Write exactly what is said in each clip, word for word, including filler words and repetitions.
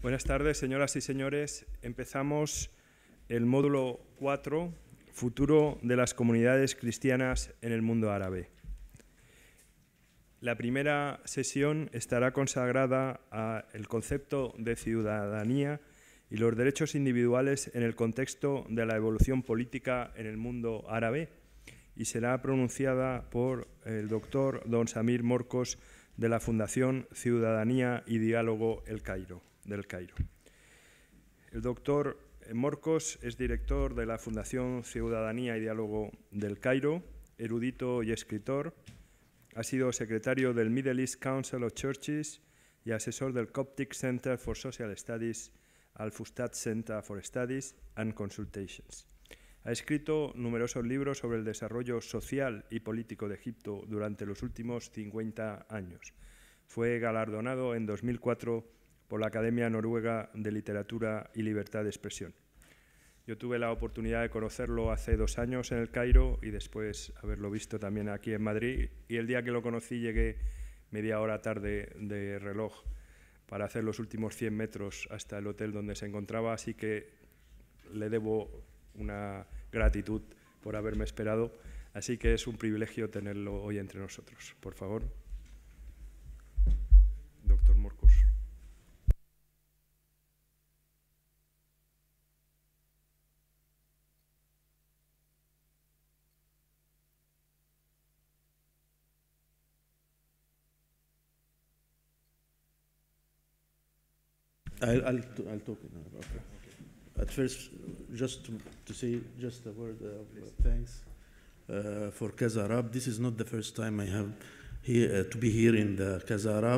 Buenas tardes, señoras y señores. Empezamos el módulo cuatro, Futuro de las comunidades cristianas en el mundo árabe. La primera sesión estará consagrada al concepto de ciudadanía y los derechos individuales en el contexto de la evolución política en el mundo árabe y será pronunciada por el doctor don Samir Morcos de la Fundación Ciudadanía y Diálogo El Cairo, del Cairo. El doctor Morcos es director de la Fundación Ciudadanía y Diálogo del Cairo, erudito y escritor. Ha sido secretario del Middle East Council of Churches y asesor del Coptic Center for Social Studies, Al Fustat Center for Studies and Consultations. Ha escrito numerosos libros sobre el desarrollo social y político de Egipto durante los últimos cincuenta años. Fue galardonado en dos mil cuatro por la Academia Noruega de Literatura y Libertad de Expresión. Yo tuve la oportunidad de conocerlo hace dos años en el Cairo y después haberlo visto también aquí en Madrid. Y el día que lo conocí llegué media hora tarde de reloj para hacer los últimos cien metros hasta el hotel donde se encontraba, así que le debo una gratitud por haberme esperado. Así que es un privilegio tenerlo hoy entre nosotros. Por favor, doctor Morcos. I'll, I'll, I'll talk in Arabic. Okay. At first, just to, to say just a word of thanks uh, for Casa Arab. This is not the first time I have here uh, to be here in the Casa Arab.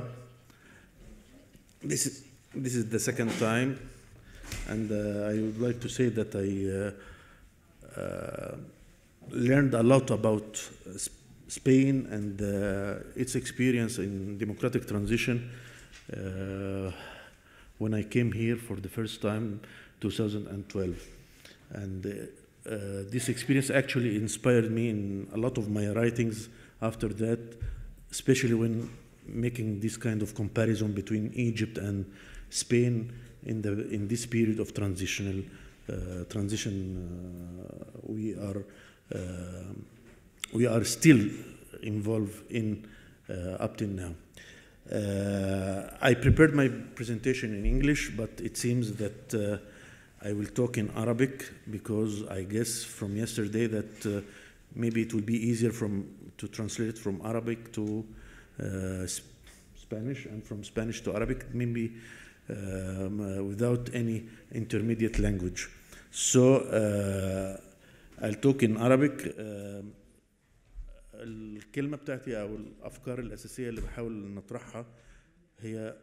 This is this is the second time, and uh, I would like to say that I uh, uh, learned a lot about Spain and uh, its experience in democratic transition. Uh, when I came here for the first time, two thousand twelve. And uh, uh, this experience actually inspired me in a lot of my writings after that, especially when making this kind of comparison between Egypt and Spain in, the, in this period of transitional uh, transition. Uh, we, are, uh, we are still involved in uh, up till now. Uh, I prepared my presentation in English, but it seems that uh, I will talk in Arabic because I guess from yesterday that uh, maybe it will be easier from, to translate from Arabic to uh, sp Spanish and from Spanish to Arabic, maybe um, uh, without any intermediate language. So uh, I'll talk in Arabic. Uh, الكلمة بتاعتي أو الأفكار الأساسية اللي بحاول نطرحها هي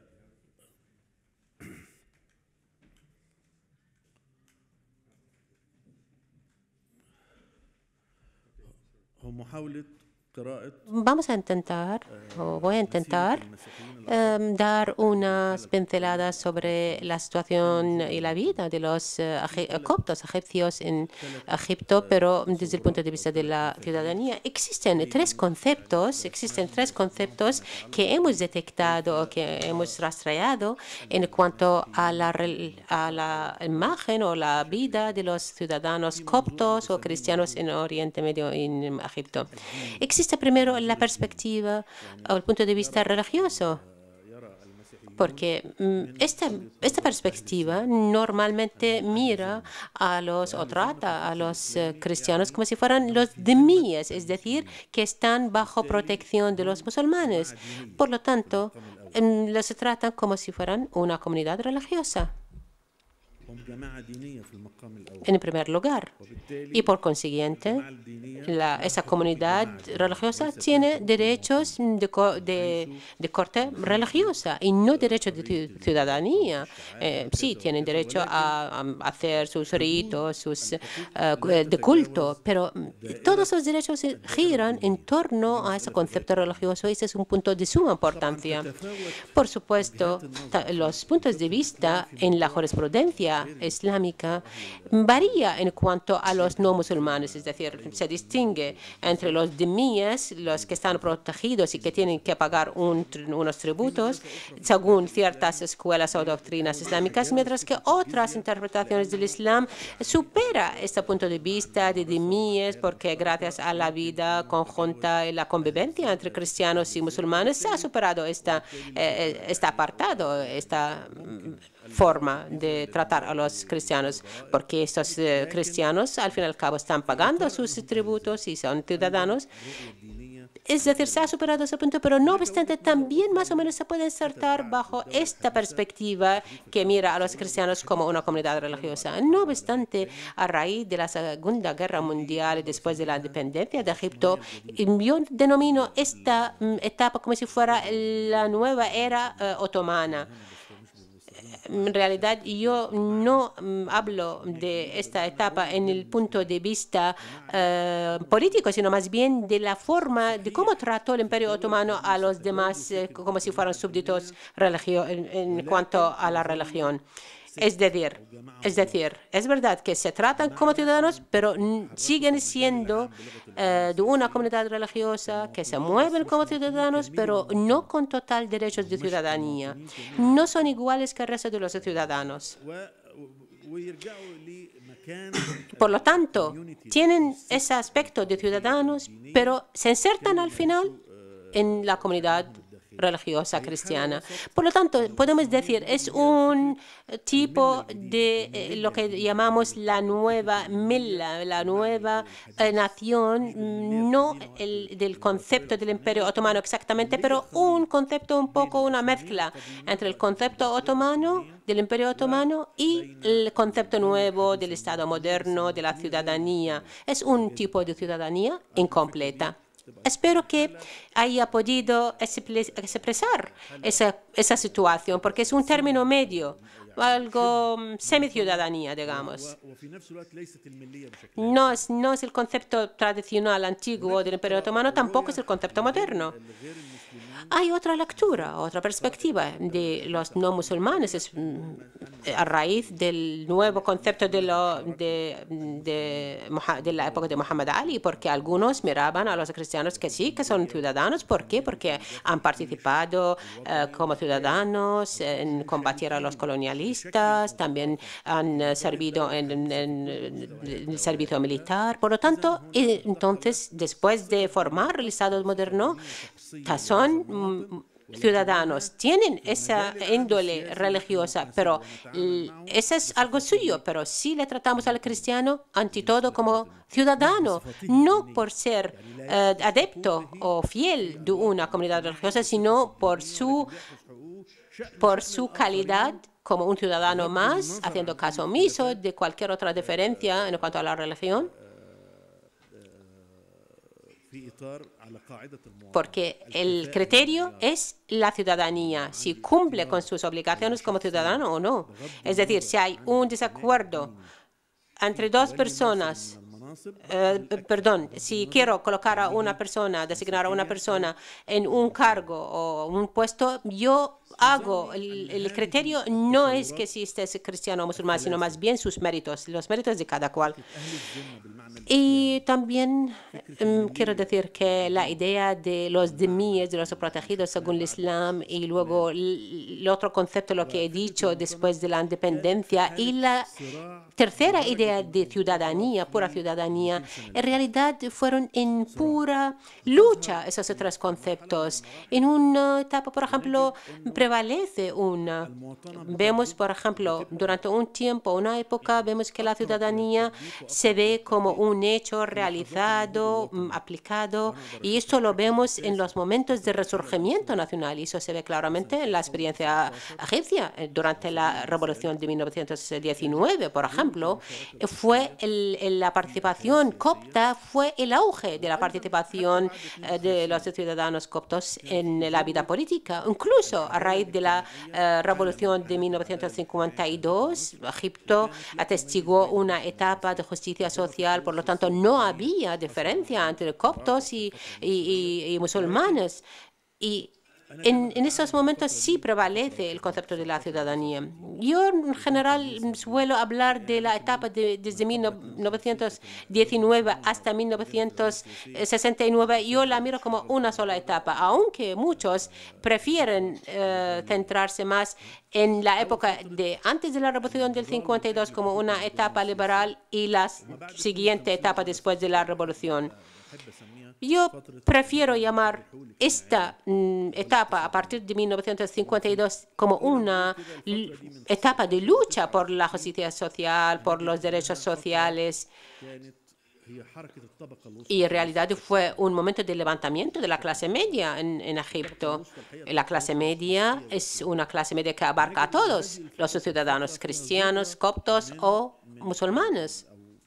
هو محاولة Vamos a intentar, o voy a intentar, um, dar unas pinceladas sobre la situación y la vida de los uh, coptos egipcios en Egipto, pero desde el punto de vista de la ciudadanía. Existen tres conceptos, existen tres conceptos que hemos detectado o que hemos rastreado en cuanto a la, a la imagen o la vida de los ciudadanos coptos o cristianos en Oriente Medio y en Egipto. Existe primero la perspectiva o el punto de vista religioso, porque esta, esta perspectiva normalmente mira a los o trata a los uh, cristianos como si fueran los dhimmiyyas, es decir, que están bajo protección de los musulmanes. Por lo tanto, um, los tratan como si fueran una comunidad religiosa en primer lugar, y por consiguiente la, esa comunidad religiosa tiene derechos de, de, de corte religiosa y no derechos de ciudadanía. Eh, sí, tienen derecho a, a hacer sus ritos, sus uh, de culto, pero todos los derechos giran en torno a ese concepto religioso y ese es un punto de suma importancia. Por supuesto, los puntos de vista en la jurisprudencia islámica varía en cuanto a los no musulmanes, es decir, se distingue entre los dhimíes, los que están protegidos y que tienen que pagar un, unos tributos, según ciertas escuelas o doctrinas islámicas, mientras que otras interpretaciones del Islam supera este punto de vista de dhimíes, porque gracias a la vida conjunta y la convivencia entre cristianos y musulmanes se ha superado esta, eh, este apartado, esta forma de tratar a los cristianos, porque estos eh, cristianos al fin y al cabo están pagando sus tributos y son ciudadanos. Es decir, se ha superado ese punto, pero no obstante también más o menos se puede insertar bajo esta perspectiva que mira a los cristianos como una comunidad religiosa. No obstante, a raíz de la Segunda Guerra Mundial y después de la independencia de Egipto, yo denomino esta etapa como si fuera la nueva era uh, otomana. En realidad, yo no um, hablo de esta etapa en el punto de vista uh, político, sino más bien de la forma de cómo trató el Imperio Otomano a los demás eh, como si fueran súbditos en, en cuanto a la religión. Es decir, es decir, es verdad que se tratan como ciudadanos, pero siguen siendo eh, de una comunidad religiosa, que se mueven como ciudadanos, pero no con total derechos de ciudadanía. No son iguales que el resto de los ciudadanos. Por lo tanto, tienen ese aspecto de ciudadanos, pero se insertan al final en la comunidad religiosa cristiana. Por lo tanto, podemos decir, es un tipo de eh, lo que llamamos la nueva milla, la nueva eh, nación, no el del concepto del Imperio Otomano exactamente, pero un concepto un poco, una mezcla entre el concepto otomano, del Imperio Otomano, y el concepto nuevo del Estado moderno, de la ciudadanía. Es un tipo de ciudadanía incompleta. Espero que haya podido expresar esa, esa situación, porque es un término medio, algo semi-ciudadanía, digamos. No es, no es el concepto tradicional antiguo del Imperio Otomano, tampoco es el concepto moderno. Hay otra lectura, otra perspectiva de los no musulmanes es, a raíz del nuevo concepto de, lo, de, de, de la época de Muhammad Ali, porque algunos miraban a los cristianos que sí, que son ciudadanos. ¿Por qué? Porque han participado uh, como ciudadanos en combatir a los colonialistas, también han uh, servido en, en, en el servicio militar. Por lo tanto, eh, entonces, después de formar el Estado moderno, son ciudadanos, tienen esa índole religiosa, pero eso es algo suyo, pero sí le tratamos al cristiano ante todo como ciudadano, no por ser uh, adepto o fiel de una comunidad religiosa, sino por su, por su calidad como un ciudadano más, haciendo caso omiso de cualquier otra diferencia en cuanto a la religión. Porque el criterio es la ciudadanía, si cumple con sus obligaciones como ciudadano o no. Es decir, si hay un desacuerdo entre dos personas, eh, perdón, si quiero colocar a una persona, designar a una persona en un cargo o un puesto, yo hago, el, el criterio no es que si esté cristiano o musulmán, sino más bien sus méritos, los méritos de cada cual. Y también um, quiero decir que la idea de los dhimíes, de los protegidos según el Islam, y luego el, el otro concepto, lo que he dicho después de la independencia, y la tercera idea de ciudadanía, pura ciudadanía, en realidad fueron en pura lucha esos tres conceptos. En una etapa, por ejemplo, prevalece una. Vemos, por ejemplo, durante un tiempo, una época, vemos que la ciudadanía se ve como un hecho realizado, aplicado, y esto lo vemos en los momentos de resurgimiento nacional, y eso se ve claramente en la experiencia egipcia durante la revolución de mil novecientos diecinueve, por ejemplo, fue el, el, la participación copta, fue el auge de la participación eh, de los ciudadanos coptos en la vida política. Incluso a raíz de la eh, revolución de mil novecientos cincuenta y dos, Egipto atestiguó una etapa de justicia social, por lo tanto no había diferencia entre coptos y, y, y, y musulmanes. Y En, en esos momentos sí prevalece el concepto de la ciudadanía. Yo en general suelo hablar de la etapa de, desde mil novecientos diecinueve hasta mil novecientos sesenta y nueve. Yo la miro como una sola etapa, aunque muchos prefieren eh, centrarse más en la época de antes de la Revolución del cincuenta y dos como una etapa liberal y la siguiente etapa después de la Revolución. Yo prefiero llamar esta mm, etapa a partir de mil novecientos cincuenta y dos como una etapa de lucha por la justicia social, por los derechos sociales. Y en realidad fue un momento de levantamiento de la clase media en, en Egipto. La clase media es una clase media que abarca a todos los ciudadanos cristianos, coptos o musulmanes.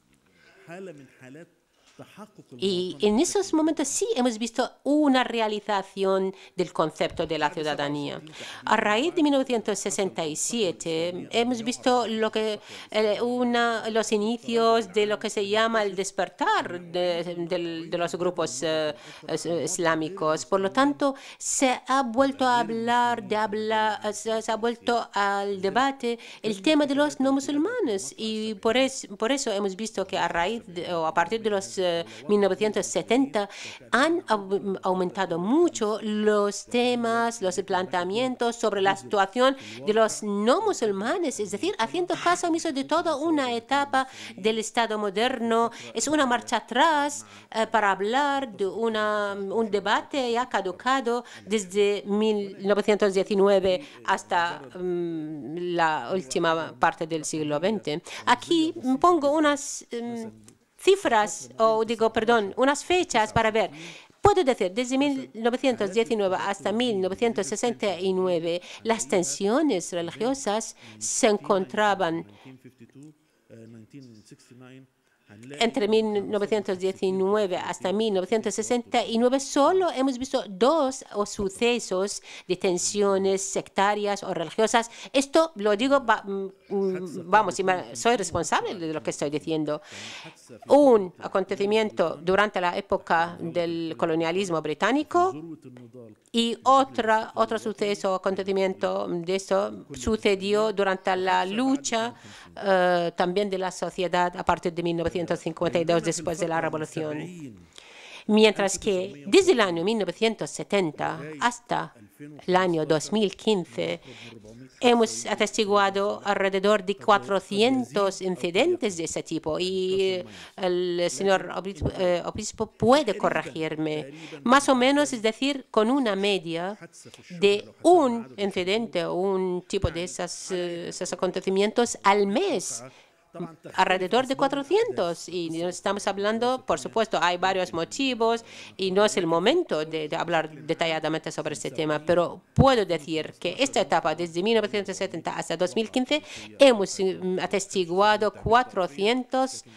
Y en esos momentos sí hemos visto una realización del concepto de la ciudadanía. A raíz de mil novecientos sesenta y siete hemos visto lo que, eh, una, los inicios de lo que se llama el despertar de, de, de los grupos eh, islámicos. Por lo tanto, se ha vuelto a hablar, de hablar se, se ha vuelto al debate el tema de los no musulmanes. Y por, es, por eso hemos visto que a raíz de, o a partir de los mil novecientos setenta han aumentado mucho los temas, los planteamientos sobre la situación de los no musulmanes, es decir, haciendo caso omiso de toda una etapa del Estado moderno. Es una marcha atrás eh, para hablar de una, un debate ya caducado desde mil novecientos diecinueve hasta um, la última parte del siglo veinte. Aquí pongo unas um, cifras, o digo, perdón, unas fechas para ver. Puedo decir, desde mil novecientos diecinueve hasta mil novecientos sesenta y nueve, las tensiones religiosas se encontraban entre mil novecientos diecinueve hasta mil novecientos sesenta y nueve. Solo hemos visto dos o sucesos de tensiones sectarias o religiosas. Esto lo digo, va, vamos, soy responsable de lo que estoy diciendo. Un acontecimiento durante la época del colonialismo británico y otra, otro suceso o acontecimiento de esto sucedió durante la lucha uh, también de la sociedad a partir de mil novecientos cincuenta y dos, después de la Revolución. Mientras que desde el año mil novecientos setenta hasta el año dos mil quince hemos atestiguado alrededor de cuatrocientos incidentes de ese tipo, y el señor obispo, eh, obispo puede corregirme, más o menos, es decir, con una media de un incidente o un tipo de esas, esos acontecimientos al mes. Alrededor de cuatrocientos, y estamos hablando, por supuesto, hay varios motivos y no es el momento de, de hablar detalladamente sobre este tema, pero puedo decir que esta etapa, desde mil novecientos setenta hasta dos mil quince, hemos atestiguado cuatrocientos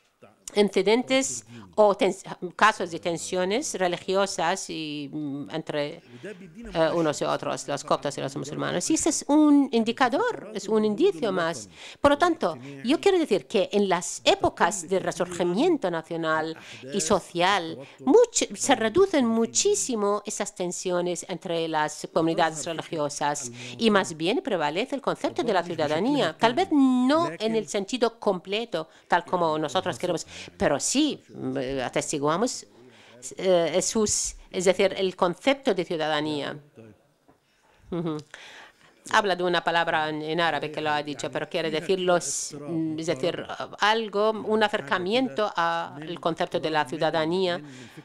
incidentes o casos de tensiones religiosas y, entre uh, unos y otros, los coptos y los musulmanes. Y ese es un indicador, es un indicio más. Por lo tanto, yo quiero decir que en las épocas de resurgimiento nacional y social mucho, se reducen muchísimo esas tensiones entre las comunidades religiosas y más bien prevalece el concepto de la ciudadanía. Tal vez no en el sentido completo, tal como nosotros queremos, pero sí atestiguamos eh, sus, es decir, el concepto de ciudadanía. Uh-huh. Habla de una palabra en, en árabe que lo ha dicho, pero quiere decir los, es decir, algo, un acercamiento al concepto de la ciudadanía.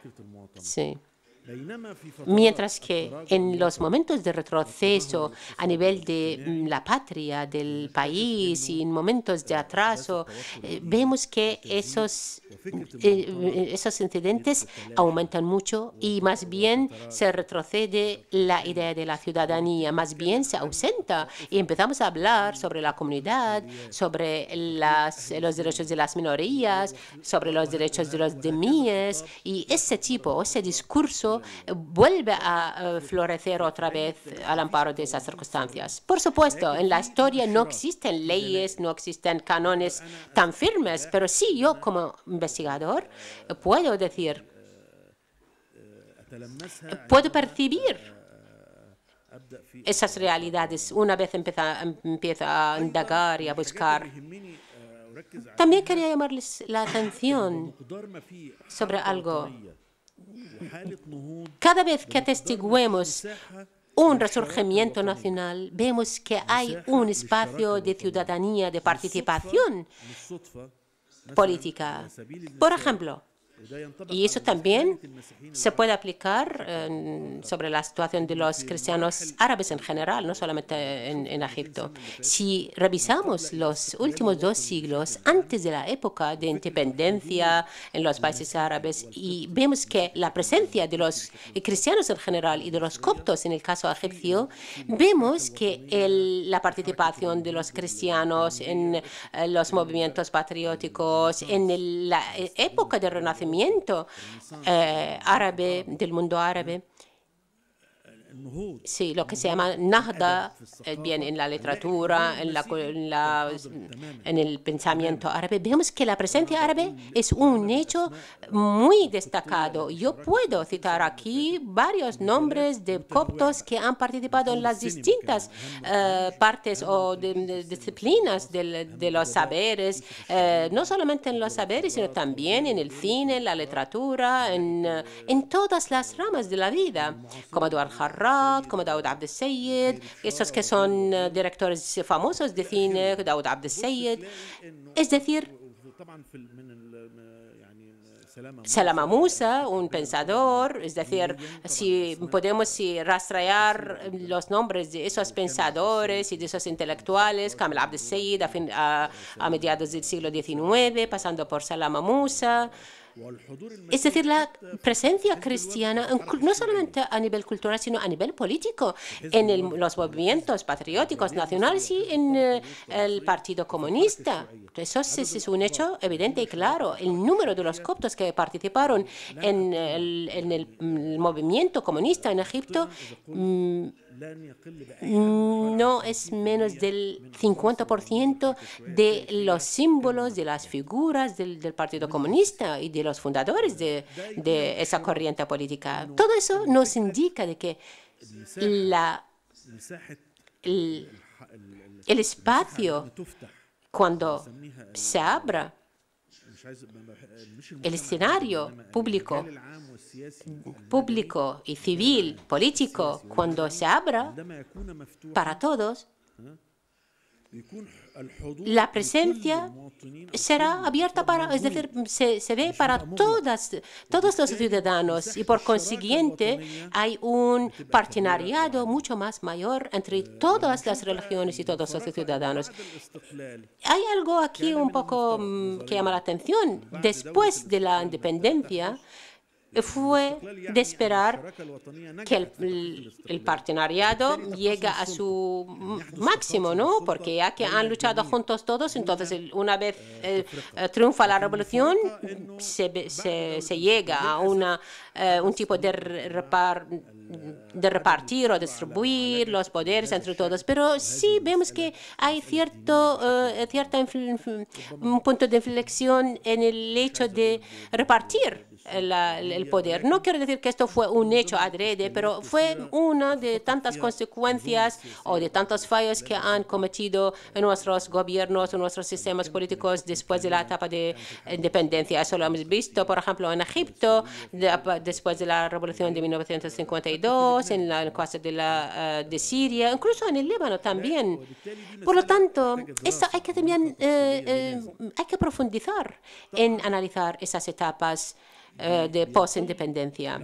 Sí. Mientras que en los momentos de retroceso a nivel de la patria, del país, y en momentos de atraso, eh, vemos que esos, eh, esos incidentes aumentan mucho y más bien se retrocede la idea de la ciudadanía, más bien se ausenta y empezamos a hablar sobre la comunidad, sobre las, los derechos de las minorías, sobre los derechos de los demíes, y ese tipo, ese discurso vuelve a uh, florecer otra vez al amparo de esas circunstancias. Por supuesto, en la historia no existen leyes, no existen cánones tan firmes, pero sí yo como investigador puedo decir, puedo percibir esas realidades una vez empieza, empieza a indagar y a buscar. También quería llamarles la atención sobre algo. Cada vez que atestiguemos un resurgimiento nacional, vemos que hay un espacio de ciudadanía, de participación política. Por ejemplo, y eso también se puede aplicar eh, sobre la situación de los cristianos árabes en general, no solamente en, en Egipto. Si revisamos los últimos dos siglos antes de la época de independencia en los países árabes y vemos que la presencia de los cristianos en general y de los coptos en el caso egipcio, vemos que el, la participación de los cristianos en eh, los movimientos patrióticos, en el, la época del Renacimiento, Eh, árabe, del mundo árabe. Sí, lo que se llama Nahda, eh, bien en la literatura, en, la, en, la, en el pensamiento árabe, vemos que la presencia árabe es un hecho muy destacado. Yo puedo citar aquí varios nombres de coptos que han participado en las distintas eh, partes o de, de disciplinas de, de los saberes, eh, no solamente en los saberes, sino también en el cine, en la literatura, en, en todas las ramas de la vida, como Eduard Harrad, como Daoud Abd el-Sayed, esos que son uh, directores famosos de cine, Daoud Abd el-Sayed. Es decir, Salama Musa, un pensador, es decir, si podemos si rastrear los nombres de esos pensadores y de esos intelectuales, Kamel Abd el-Sayed a, fin, a, a mediados del siglo diecinueve, pasando por Salama Musa. Es decir, la presencia cristiana, no solamente a nivel cultural, sino a nivel político, en el, los movimientos patrióticos nacionales y en eh, el Partido Comunista. Eso es, es un hecho evidente y claro. El número de los coptos que participaron en el, en el, el movimiento comunista en Egipto mmm, no es menos del cincuenta por ciento de los símbolos, de las figuras del, del Partido Comunista y de los fundadores de, de esa corriente política. Todo eso nos indica de que la, el, el espacio, cuando se abra el escenario público, público y civil, político, cuando se abra para todos, la presencia será abierta para, es decir, se, se ve para todas, todos los ciudadanos y por consiguiente hay un partenariado mucho más mayor entre todas las religiones y todos los ciudadanos. Hay algo aquí un poco um, que llama la atención. Después de la independencia, fue de esperar que el, el partenariado llegue a su máximo, ¿no? Porque ya que han luchado juntos todos, entonces una vez eh, triunfa la revolución, se, se, se llega a una, eh, un tipo de, repar, de repartir o distribuir los poderes entre todos. Pero sí vemos que hay cierto, uh, cierta un punto de inflexión en el hecho de repartir La, el poder. No quiero decir que esto fue un hecho adrede, pero fue una de tantas consecuencias o de tantos fallos que han cometido en nuestros gobiernos, en nuestros sistemas políticos después de la etapa de independencia. Eso lo hemos visto, por ejemplo, en Egipto, de, después de la revolución de mil novecientos cincuenta y dos, en la cosa de, la, uh, de Siria, incluso en el Líbano también. Por lo tanto, esto hay que también eh, eh, hay que profundizar en analizar esas etapas de post-independencia.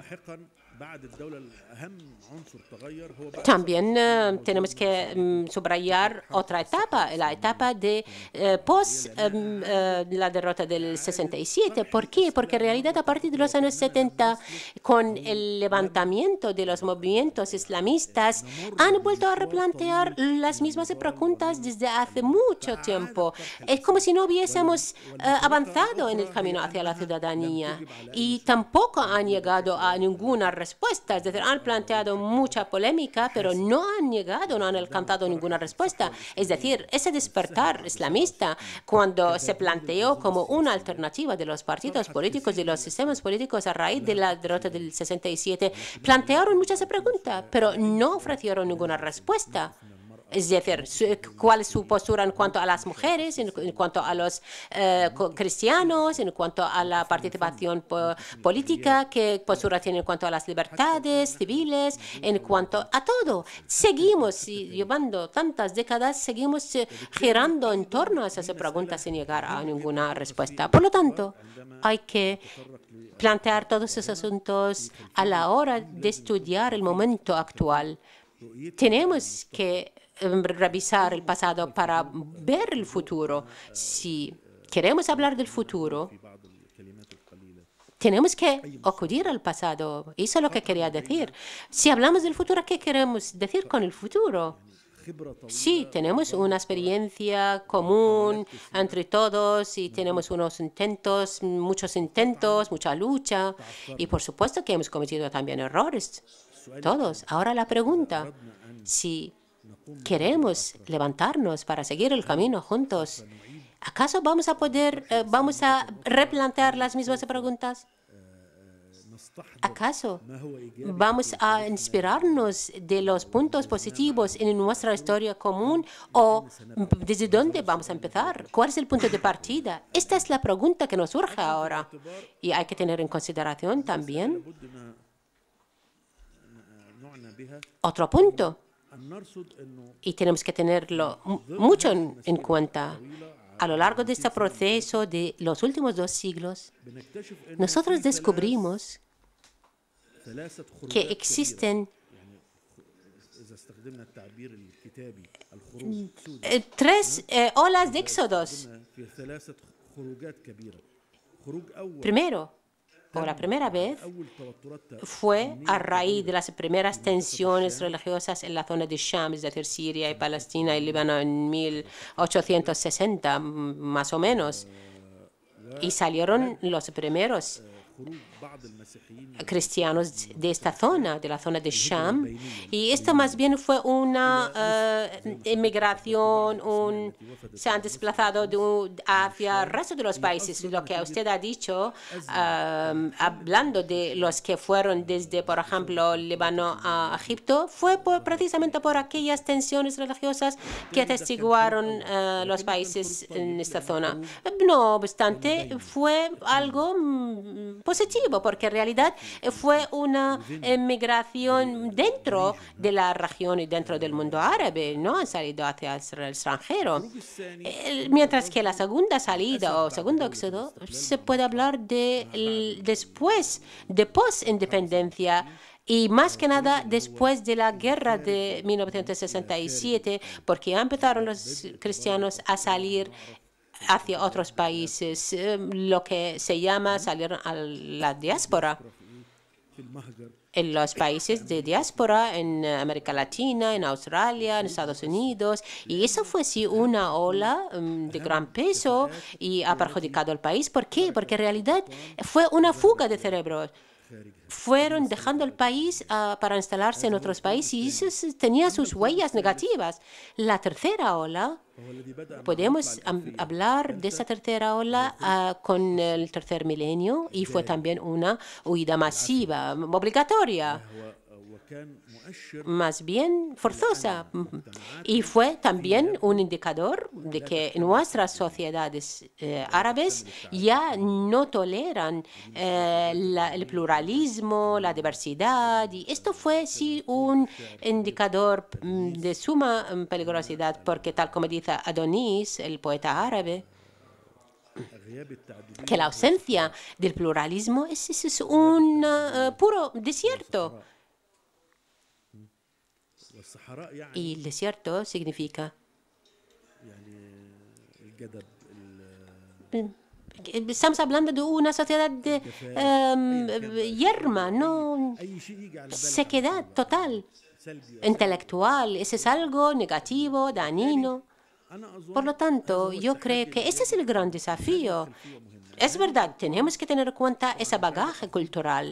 También uh, tenemos que um, subrayar otra etapa, la etapa de uh, post um, uh, la derrota del sesenta y siete. ¿Por qué? Porque en realidad a partir de los años setenta, con el levantamiento de los movimientos islamistas, han vuelto a replantear las mismas preguntas desde hace mucho tiempo. Es como si no hubiésemos uh, avanzado en el camino hacia la ciudadanía y tampoco han llegado a ninguna respuesta respuesta. Es decir, han planteado mucha polémica, pero no han llegado, no han alcanzado ninguna respuesta. Es decir, ese despertar islamista, cuando se planteó como una alternativa de los partidos políticos y los sistemas políticos a raíz de la derrota del sesenta y siete, plantearon muchas preguntas, pero no ofrecieron ninguna respuesta. Es decir, cuál es su postura en cuanto a las mujeres, en, en cuanto a los eh, cristianos, en cuanto a la participación po política, qué postura tiene en cuanto a las libertades civiles, en cuanto a todo. Seguimos, y llevando tantas décadas, seguimos eh, girando en torno a esas preguntas sin llegar a ninguna respuesta. Por lo tanto, hay que plantear todos esos asuntos a la hora de estudiar el momento actual. Tenemos que revisar el pasado para ver el futuro. Si queremos hablar del futuro, tenemos que acudir al pasado. Eso es lo que quería decir. Si hablamos del futuro, ¿qué queremos decir con el futuro? Sí, tenemos una experiencia común entre todos y tenemos unos intentos, muchos intentos, mucha lucha. Y por supuesto que hemos cometido también errores, todos. Ahora la pregunta, si queremos levantarnos para seguir el camino juntos, ¿acaso vamos a poder, eh, vamos a replantear las mismas preguntas? ¿Acaso vamos a inspirarnos de los puntos positivos en nuestra historia común o desde dónde vamos a empezar? ¿Cuál es el punto de partida? Esta es la pregunta que nos surge ahora y hay que tener en consideración también otro punto. Y tenemos que tenerlo mucho en, en cuenta. A lo largo de este proceso de los últimos dos siglos, nosotros descubrimos que existen eh, tres eh, olas de éxodos. Primero, por la primera vez, fue a raíz de las primeras tensiones religiosas en la zona de Sham, es decir, Siria y Palestina y Líbano en mil ochocientos sesenta, más o menos. Y salieron los primeros cristianos de esta zona, de la zona de Sham, y esto más bien fue una uh, inmigración, un, se han desplazado de un, hacia el resto de los países. Lo que usted ha dicho, uh, hablando de los que fueron desde, por ejemplo, Líbano a Egipto, fue por, precisamente por aquellas tensiones religiosas que atestiguaron uh, los países en esta zona. No obstante, fue algo mm, positivo, porque en realidad fue una migración dentro de la región y dentro del mundo árabe, no han salido hacia el extranjero. Mientras que la segunda salida o segundo éxodo se puede hablar de el, después, de post-independencia, y más que nada después de la guerra de mil novecientos sesenta y siete, porque ya empezaron los cristianos a salir hacia otros países, eh, lo que se llama salir a la diáspora. En los países de diáspora, en América Latina, en Australia, en Estados Unidos. Y eso fue sí una ola um, de gran peso y ha perjudicado al país. ¿Por qué? Porque en realidad fue una fuga de cerebros. Fueron dejando el país uh, para instalarse en otros países y eso tenía sus huellas negativas. La tercera ola, podemos um, hablar de esa tercera ola uh, con el tercer milenio, y fue también una huida masiva, obligatoria, más bien forzosa. Y fue también un indicador de que nuestras sociedades eh, árabes ya no toleran eh, la, el pluralismo, la diversidad. Y esto fue sí un indicador de suma peligrosidad, porque tal como dice Adonis, el poeta árabe, que la ausencia del pluralismo es, es, es un uh, puro desierto. Y el desierto significa estamos hablando de una sociedad de um, yerma, no sequedad total, intelectual. Eso es algo negativo, dañino. Por lo tanto, yo creo que ese es el gran desafío. es verdad, tenemos que tener en cuenta ese bagaje cultural.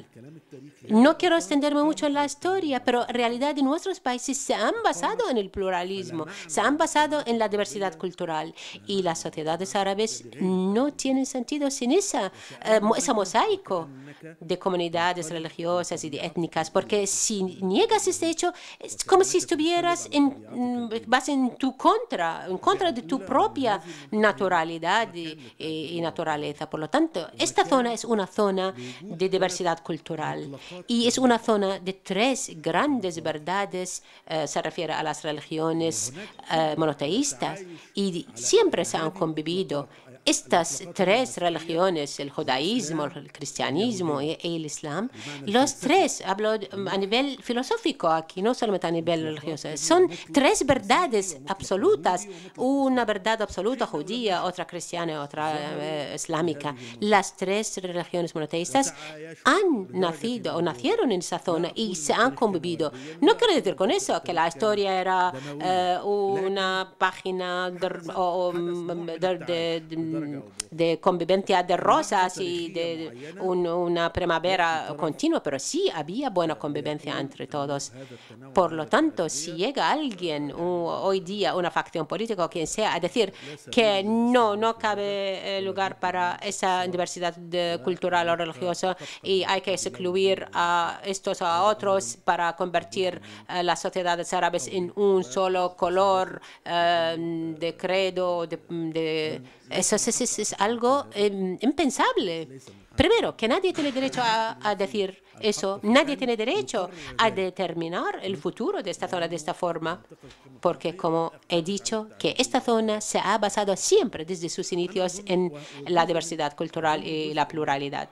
No quiero extenderme mucho en la historia, pero en realidad en nuestros países se han basado en el pluralismo, se han basado en la diversidad cultural. Y las sociedades árabes no tienen sentido sin esa, eh, ese mosaico de comunidades religiosas y de étnicas, porque si niegas este hecho, es como si estuvieras en, vas en tu contra, en contra de tu propia naturalidad y, y, y naturaleza. Por lo tanto, esta zona es una zona de diversidad cultural y es una zona de tres grandes verdades, eh, se refiere a las religiones eh, monoteístas, y siempre se han convivido. Estas tres religiones, el judaísmo, el cristianismo y el islam, los tres, hablo a nivel filosófico aquí, no solamente a nivel religioso, son tres verdades absolutas, una verdad absoluta judía, otra cristiana, otra eh, islámica. Las tres religiones monoteístas han nacido o nacieron en esa zona y se han convivido. No quiero decir con eso que la historia era eh, una página de, o, de, de, de de convivencia de rosas y de un, una primavera continua, pero sí había buena convivencia entre todos. Por lo tanto, si llega alguien uh, hoy día, una facción política o quien sea, a decir que no, no cabe lugar para esa diversidad de, cultural o religiosa y hay que excluir a estos o a otros para convertir uh, las sociedades árabes en un solo color uh, de credo, de, de Eso es, es, es algo eh, impensable. Primero, que nadie tiene derecho a, a decir eso. Nadie tiene derecho a determinar el futuro de esta zona de esta forma. Porque, como he dicho, que esta zona se ha basado siempre desde sus inicios en la diversidad cultural y la pluralidad.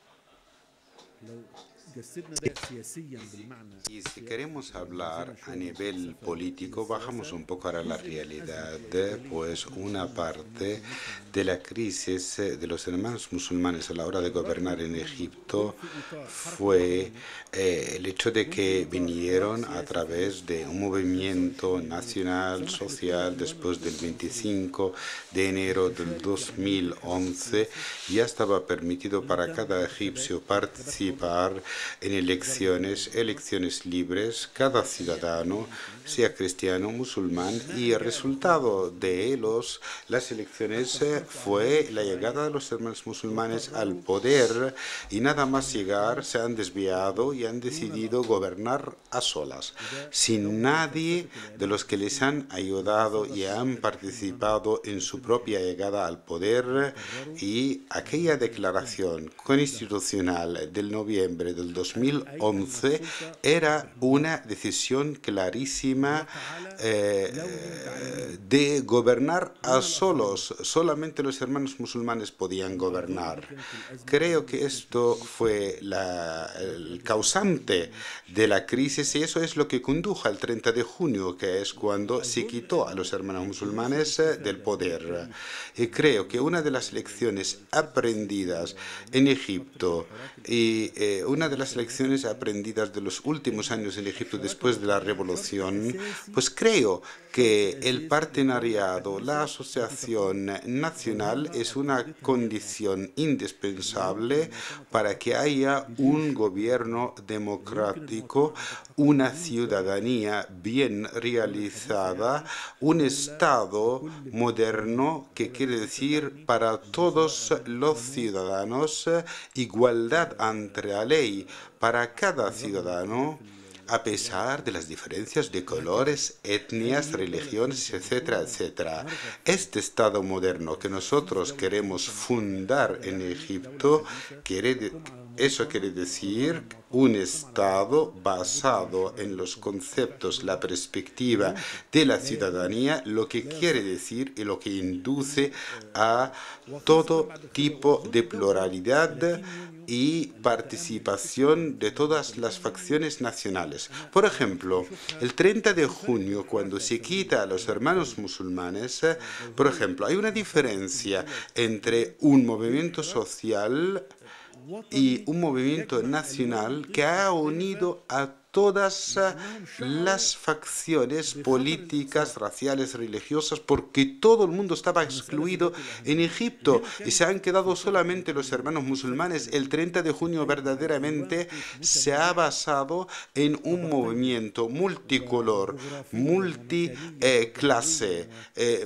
Y si queremos hablar a nivel político, bajamos un poco a la realidad, pues una parte de la crisis de los hermanos musulmanes a la hora de gobernar en Egipto fue eh, el hecho de que vinieron a través de un movimiento nacional, social, después del veinticinco de enero del dos mil once, ya estaba permitido para cada egipcio participar en elecciones, elecciones libres, cada ciudadano, sea cristiano, musulmán, y el resultado de los, las elecciones fue la llegada de los hermanos musulmanes al poder, y nada más llegar se han desviado y han decidido gobernar a solas, sin nadie de los que les han ayudado y han participado en su propia llegada al poder. Y aquella declaración constitucional del noviembre del dos mil once era una decisión clarísima eh, de gobernar a solos. Solamente los hermanos musulmanes podían gobernar. Creo que esto fue la, el causante de la crisis, y eso es lo que condujo al treinta de junio, que es cuando se quitó a los hermanos musulmanes del poder. Y creo que una de las lecciones aprendidas en Egipto y eh, una de las lecciones aprendidas de los últimos años en Egipto después de la revolución, pues creo que el partenariado, la asociación nacional es una condición indispensable para que haya un gobierno democrático, una ciudadanía bien realizada, un Estado moderno, que quiere decir para todos los ciudadanos igualdad ante la ley para cada ciudadano, a pesar de las diferencias de colores, etnias, religiones, etcétera, etcétera. Este Estado moderno que nosotros queremos fundar en Egipto, quiere, eso quiere decir un Estado basado en los conceptos, la perspectiva de la ciudadanía, lo que quiere decir y lo que induce a todo tipo de pluralidad y participación de todas las facciones nacionales. Por ejemplo, el treinta de junio, cuando se quita a los hermanos musulmanes, por ejemplo, hay una diferencia entre un movimiento social y un movimiento nacional que ha unido a todas las facciones políticas, raciales, religiosas, porque todo el mundo estaba excluido en Egipto y se han quedado solamente los hermanos musulmanes. El treinta de junio verdaderamente se ha basado en un movimiento multicolor, multiclase, eh,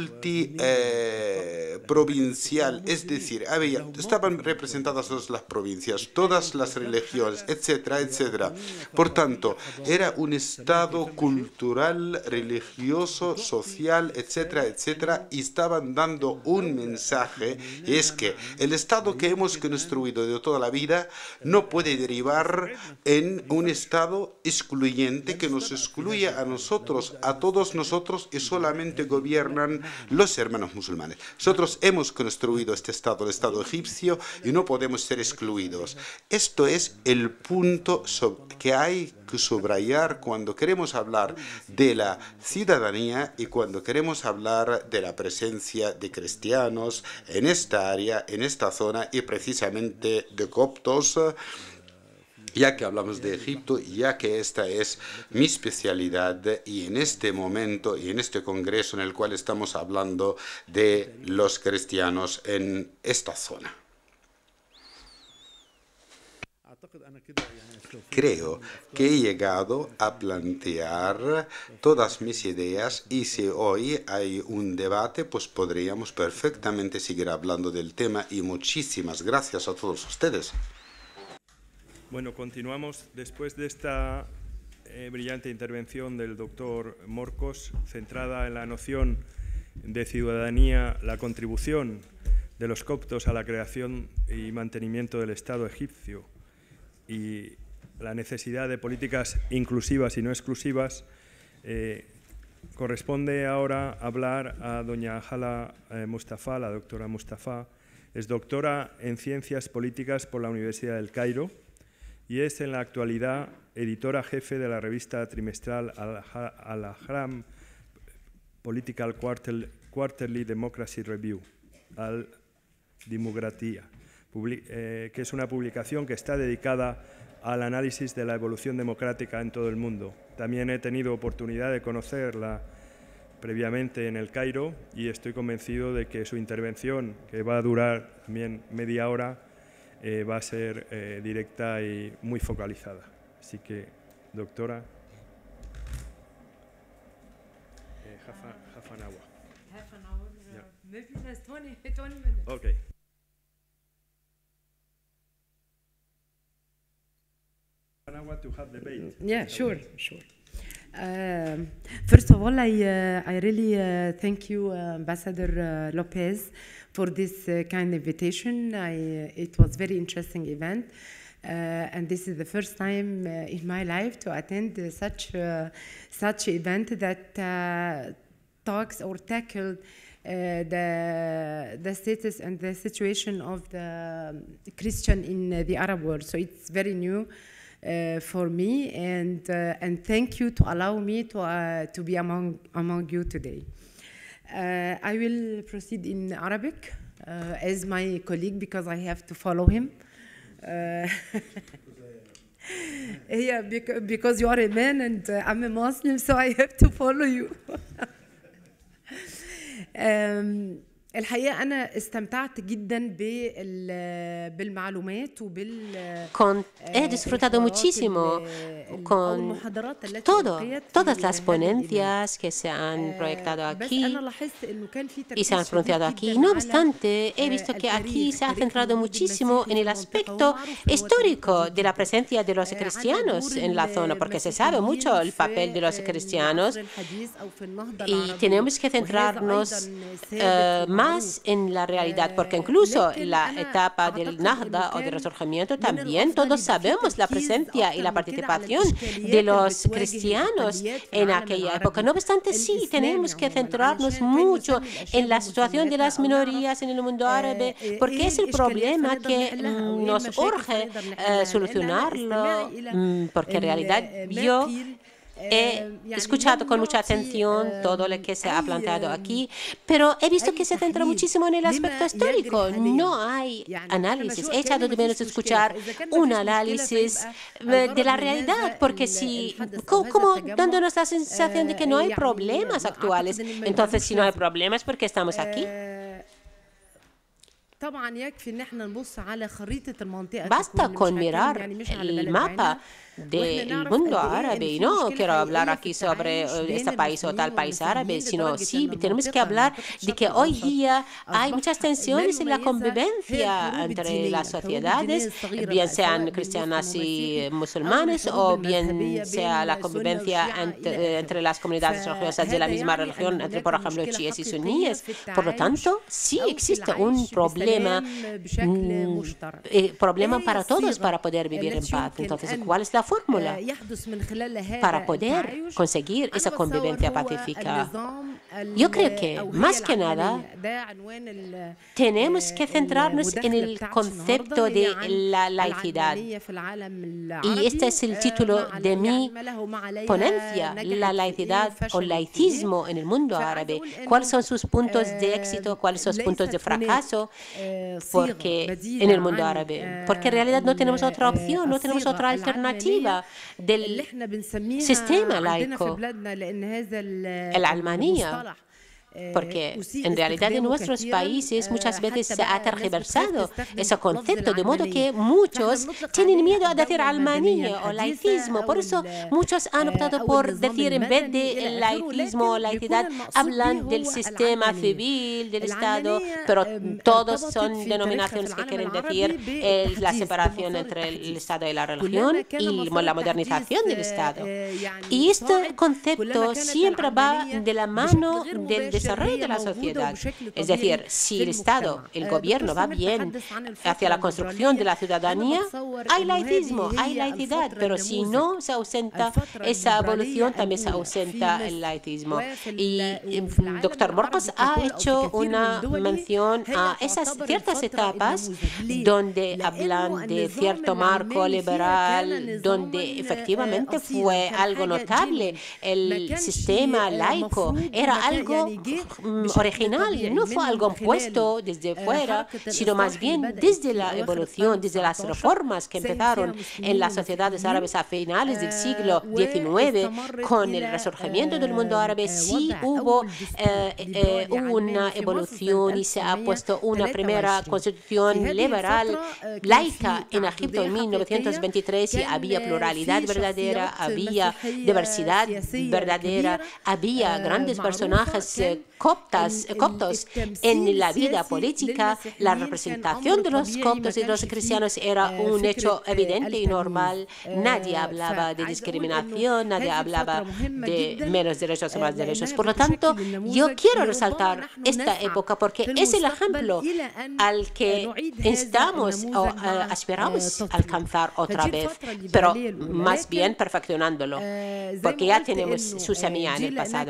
multiprovincial, eh, es decir, había, estaban representadas todas las provincias, todas las religiones, etcétera, etcétera. Por tanto, era un estado cultural, religioso, social, etcétera, etcétera, y estaban dando un mensaje, y es que el estado que hemos construido de toda la vida no puede derivar en un estado excluyente que nos excluye a nosotros, a todos nosotros, y solamente gobiernan los hermanos musulmanes. Nosotros hemos construido este estado, el estado egipcio, y no podemos ser excluidos. Esto es el punto que hay que subrayar cuando queremos hablar de la ciudadanía y cuando queremos hablar de la presencia de cristianos en esta área, en esta zona, y precisamente de coptos, ya que hablamos de Egipto, ya que esta es mi especialidad, y en este momento y en este congreso en el cual estamos hablando de los cristianos en esta zona. Creo que he llegado a plantear todas mis ideas, y si hoy hay un debate, pues podríamos perfectamente seguir hablando del tema, y muchísimas gracias a todos ustedes. Bueno, continuamos después de esta eh, brillante intervención del doctor Morcos, centrada en la noción de ciudadanía, la contribución de los coptos a la creación y mantenimiento del Estado egipcio y la necesidad de políticas inclusivas y no exclusivas. Eh, corresponde ahora hablar a doña Hala eh, Mustafa, la doctora Mustafa. Es doctora en Ciencias Políticas por la Universidad del Cairo y es en la actualidad editora jefe de la revista trimestral Al-Ahram Political Quarterly Democracy Review, Al-Dimokratía, eh, que es una publicación que está dedicada al análisis de la evolución democrática en todo el mundo. También he tenido oportunidad de conocerla previamente en el Cairo y estoy convencido de que su intervención, que va a durar también media hora, eh, va a ser eh, directa y muy focalizada. Así que, doctora, eh, half, a, half an hour. Half an hour, Yeah. uh, maybe less, twenty, twenty minutes. Okay. I want to have debate. Yeah, sure, sure. Um, first of all, I, uh, I really uh, thank you, uh, Ambassador uh, Lopez, for this uh, kind invitation. I, uh, it was very interesting event. Uh, and this is the first time uh, in my life to attend uh, such uh, such event that uh, talks or tackled uh, the the status and the situation of the Christian in uh, the Arab world. So it's very new uh, for me, and uh, and thank you to allow me to uh, to be among among you today. Uh, I will proceed in Arabic uh, as my colleague because I have to follow him. Uh, yeah, because, because you are a man and uh, I'm a Muslim, so I have to follow you. um, الحقيقة أنا استمتعت جدا بالمعلومات وبال Con, he disfrutado muchísimo con todo, todas las ponencias que se han proyectado aquí y se han pronunciado aquí. No obstante, he visto que aquí se ha centrado muchísimo en el aspecto histórico de la presencia de los cristianos en la zona, porque se sabe mucho el papel de los cristianos y tenemos que centrarnos uh, más en la realidad, porque incluso la etapa del Nahda o del Resurgimiento también todos sabemos la presencia y la participación de los cristianos en aquella época. No obstante, sí, tenemos que centrarnos mucho en la situación de las minorías en el mundo árabe, porque es el problema que mm, nos urge eh, solucionarlo, mm, porque en realidad yo He escuchado con mucha atención todo lo que se ha planteado aquí, pero he visto que se centra muchísimo en el aspecto histórico. No hay análisis. He echado de menos escuchar un análisis de la realidad, porque si, como dándonos la sensación de que no hay problemas actuales. Entonces, si no hay problemas, ¿por qué estamos aquí? Basta con mirar el mapa del mundo árabe. Y no quiero hablar aquí sobre este país o tal país árabe, sino sí tenemos que hablar de que hoy día hay muchas tensiones en la convivencia entre las sociedades, bien sean cristianas y musulmanes, o bien sea la convivencia entre, entre las comunidades religiosas de la misma religión, entre, por ejemplo, chiíes y suníes. Por lo tanto, sí existe un problema, mm, eh, problema para todos para poder vivir en paz. Entonces, ¿cuál es la fórmula para poder conseguir esa convivencia pacífica? Yo creo que, más que nada, tenemos que centrarnos en el concepto de la laicidad. Y este es el título de mi ponencia, la laicidad o laicismo en el mundo árabe. ¿Cuáles son sus puntos de éxito? ¿Cuáles son sus puntos de fracaso? Porque en el mundo árabe, porque en realidad no tenemos otra opción, no tenemos otra alternativa del sistema laico, el almanía. Porque en realidad en nuestros países muchas veces se ha tergiversado ese concepto, de modo que muchos tienen miedo a decir almanía o laicismo. Por eso muchos han optado por decir, en vez de laicismo o laicidad, hablan del sistema civil, del Estado, pero todos son denominaciones que quieren decir eh, la separación entre el Estado y la religión y la modernización del Estado. Y este concepto siempre va de la mano del desarrollo de la sociedad. Es decir, si el Estado, el gobierno va bien hacia la construcción de la ciudadanía, hay laicismo, hay laicidad, pero si no se ausenta esa evolución, también se ausenta el laicismo. Y el doctor Morcos ha hecho una mención a esas ciertas etapas donde hablan de cierto marco liberal, donde efectivamente fue algo notable. El sistema laico era algo original, no fue algo impuesto desde fuera, sino más bien desde la evolución, desde las reformas que empezaron en las sociedades árabes a finales del siglo diecinueve. Con el resurgimiento del mundo árabe sí hubo eh, eh, una evolución y se ha puesto una primera constitución liberal laica en Egipto en mil novecientos veintitrés, y había pluralidad verdadera, había diversidad verdadera, había grandes personajes eh, coptas, coptos en la vida política. La representación de los coptos y de los cristianos era un hecho evidente y normal. Nadie hablaba de discriminación, nadie hablaba de menos derechos o más derechos. Por lo tanto, yo quiero resaltar esta época porque es el ejemplo al que instamos o uh, aspiramos a alcanzar otra vez, pero más bien perfeccionándolo, porque ya tenemos su semilla en el pasado.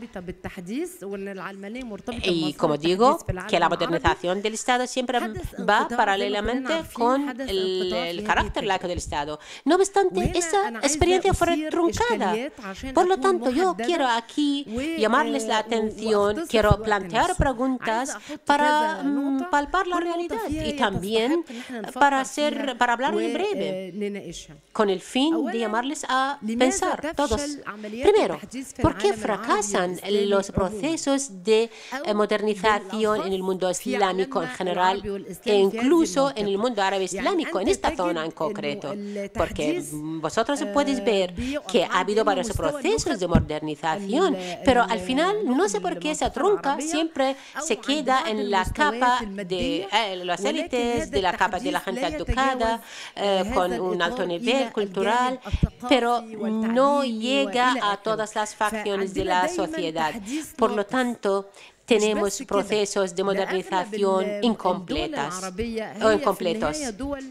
Y como digo, que la modernización del Estado siempre va paralelamente con el, el carácter laico del Estado. No obstante, esa experiencia fue truncada. Por lo tanto, yo quiero aquí llamarles la atención, quiero plantear preguntas para um, palpar la realidad y también para, hacer, para hablar en breve, con el fin de llamarles a pensar todos. Primero, ¿por qué fracasan los procesos de modernización en el mundo islámico en general e incluso en el mundo árabe islámico, en esta zona en concreto? Porque vosotros podéis ver que ha habido varios procesos de modernización, pero al final no sé por qué esa trunca siempre se queda en la capa de eh, las élites, de la capa de la gente educada, eh, con un alto nivel cultural, pero no llega a todas las facciones de la sociedad. Por lo tanto, tenemos procesos de modernización incompletas o incompletos.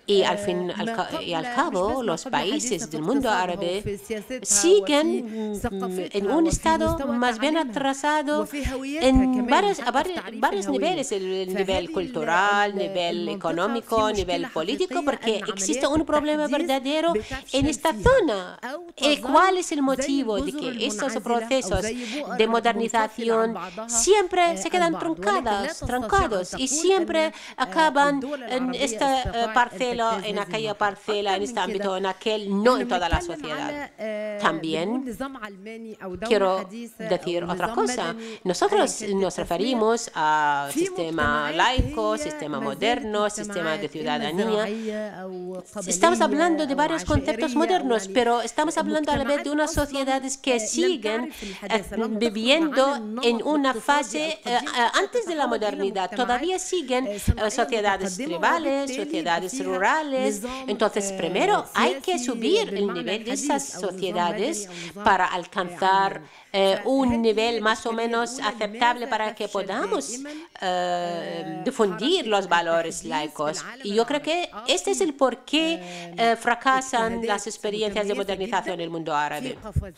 Y al fin al ca- y al cabo, los países del mundo árabe siguen en un estado más bien atrasado en varios, a varios, varios niveles, el, el nivel cultural, nivel económico, nivel político, porque existe un problema verdadero en esta zona. Eh, ¿Cuál es el motivo de que estos procesos de modernización siempre se quedan truncados, truncados y siempre acaban en esta uh, parcela, en aquella parcela, en este ámbito, en aquel, no en toda la sociedad? También quiero decir otra cosa. Nosotros nos referimos a sistema laico, sistema moderno, sistema de ciudadanía. Estamos hablando de varios conceptos modernos, pero estamos hablando a la vez de unas sociedades que siguen eh, viviendo en una fase eh, antes de la modernidad. Todavía siguen eh, sociedades tribales, sociedades rurales. Entonces, primero hay que subir el nivel de esas sociedades para alcanzar eh, un nivel más o menos aceptable para que podamos eh, difundir los valores laicos. Y yo creo que este es el por qué eh, fracasan las experiencias de modernización en el mundo árabe.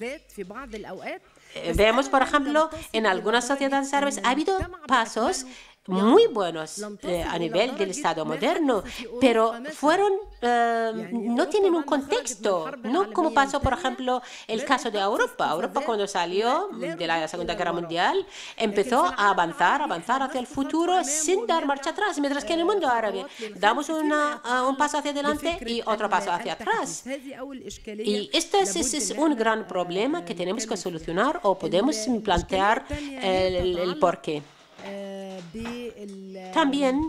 Eh, Vemos, por ejemplo, en algunas sociedades árabes ha habido pasos muy buenos eh, a nivel del Estado moderno, pero fueron eh, no tienen un contexto, no como pasó, por ejemplo, el caso de Europa. Europa, cuando salió de la Segunda Guerra Mundial, empezó a avanzar, avanzar hacia el futuro sin dar marcha atrás, mientras que en el mundo árabe damos una, uh, un paso hacia adelante y otro paso hacia atrás. Y este es, es, es un gran problema que tenemos que solucionar o podemos plantear el, el, el porqué. También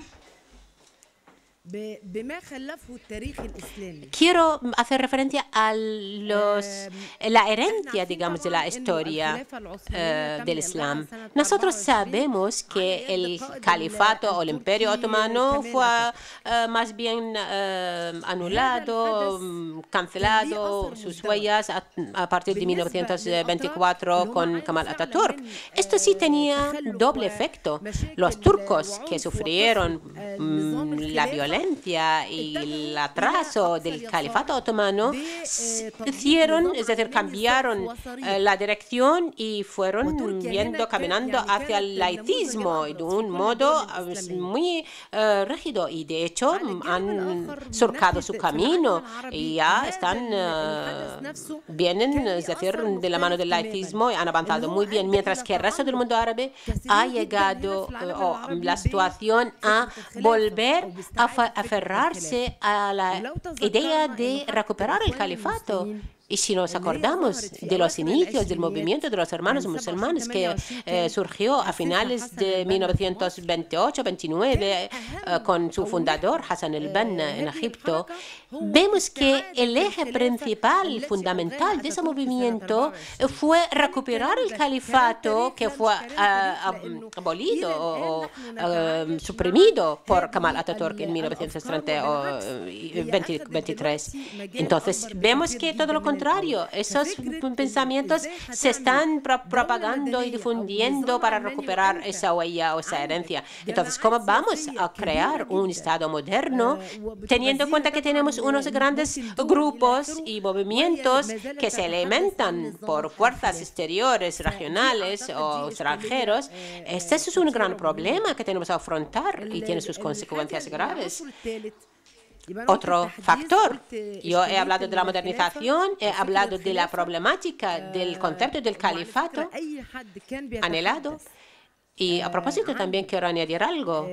quiero hacer referencia a los, la herencia, digamos, de la historia uh, del Islam. Nosotros sabemos que el califato o el imperio otomano fue uh, más bien uh, anulado, cancelado, sus huellas a, a partir de mil novecientos veinticuatro con Kemal Atatürk. Esto sí tenía doble efecto. Los turcos que sufrieron um, la violencia y el atraso del califato otomano hicieron, es decir, cambiaron eh, la dirección y fueron viendo, caminando hacia el laicismo de un modo eh, muy eh, rígido, y de hecho han surcado su camino y ya están, eh, vienen, es decir, de la mano del laicismo y han avanzado muy bien, mientras que el resto del mundo árabe ha llegado eh, oh, la situación a volver a aferrarse a la idea de recuperar el califato. Y si nos acordamos de los inicios del movimiento de los hermanos musulmanes que eh, surgió a finales de mil novecientos veintiocho veintinueve eh, con su fundador Hassan el-Banna en Egipto, vemos que el eje principal, fundamental de ese movimiento fue recuperar el califato que fue uh, abolido o uh, suprimido por Kemal Atatürk en mil novecientos veintitrés. Entonces, vemos que todo lo contrario, esos pensamientos se están pro propagando y difundiendo para recuperar esa huella o esa herencia. Entonces, ¿cómo vamos a crear un Estado moderno teniendo en cuenta que tenemos unos grandes grupos y movimientos que se alimentan por fuerzas exteriores, regionales o extranjeros? Este es un gran problema que tenemos que afrontar y tiene sus consecuencias graves. Otro factor, yo he hablado de la modernización, he hablado de la problemática del concepto del califato anhelado. Y a propósito también quiero añadir algo.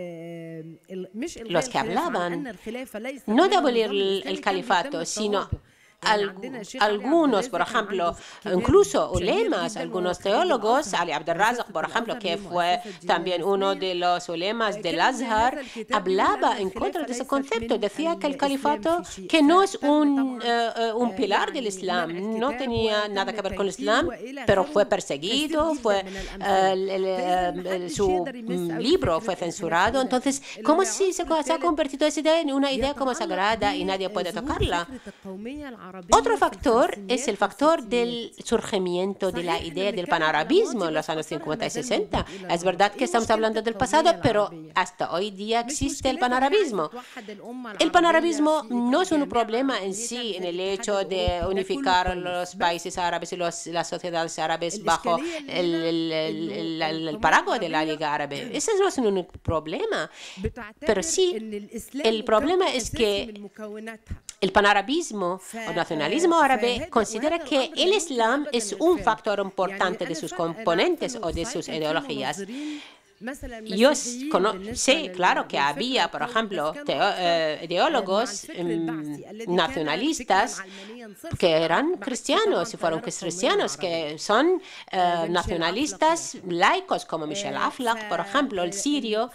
Los que hablaban no de abolir el, el califato, sino Al, algunos, por ejemplo, incluso ulemas, algunos teólogos, Ali Abdelrazak, por ejemplo, que fue también uno de los ulemas del Azhar, hablaba en contra de ese concepto. Decía que el califato, que no es un, uh, un pilar del Islam, no tenía nada que ver con el Islam, pero fue perseguido, fue, uh, el, el, el, su libro fue censurado. Entonces, ¿cómo si se, se ha convertido esa idea en una idea como sagrada y nadie puede tocarla? Otro factor es el factor del surgimiento de la idea del panarabismo en los años cincuenta y sesenta. Es verdad que estamos hablando del pasado, pero hasta hoy día existe el panarabismo. El panarabismo no es un problema en sí, en el hecho de unificar los países árabes y los, las sociedades árabes bajo el, el, el, el, el paraguas de la Liga Árabe. Ese no es un único problema, pero sí, el problema es que el panarabismo o nacionalismo árabe considera que el Islam es un factor importante de sus componentes o de sus ideologías. Yo sé, claro, que había, por ejemplo, eh, ideólogos eh, nacionalistas que eran cristianos y fueron cristianos, que son eh, nacionalistas laicos, como Michel Aflaq, por ejemplo, el sirio.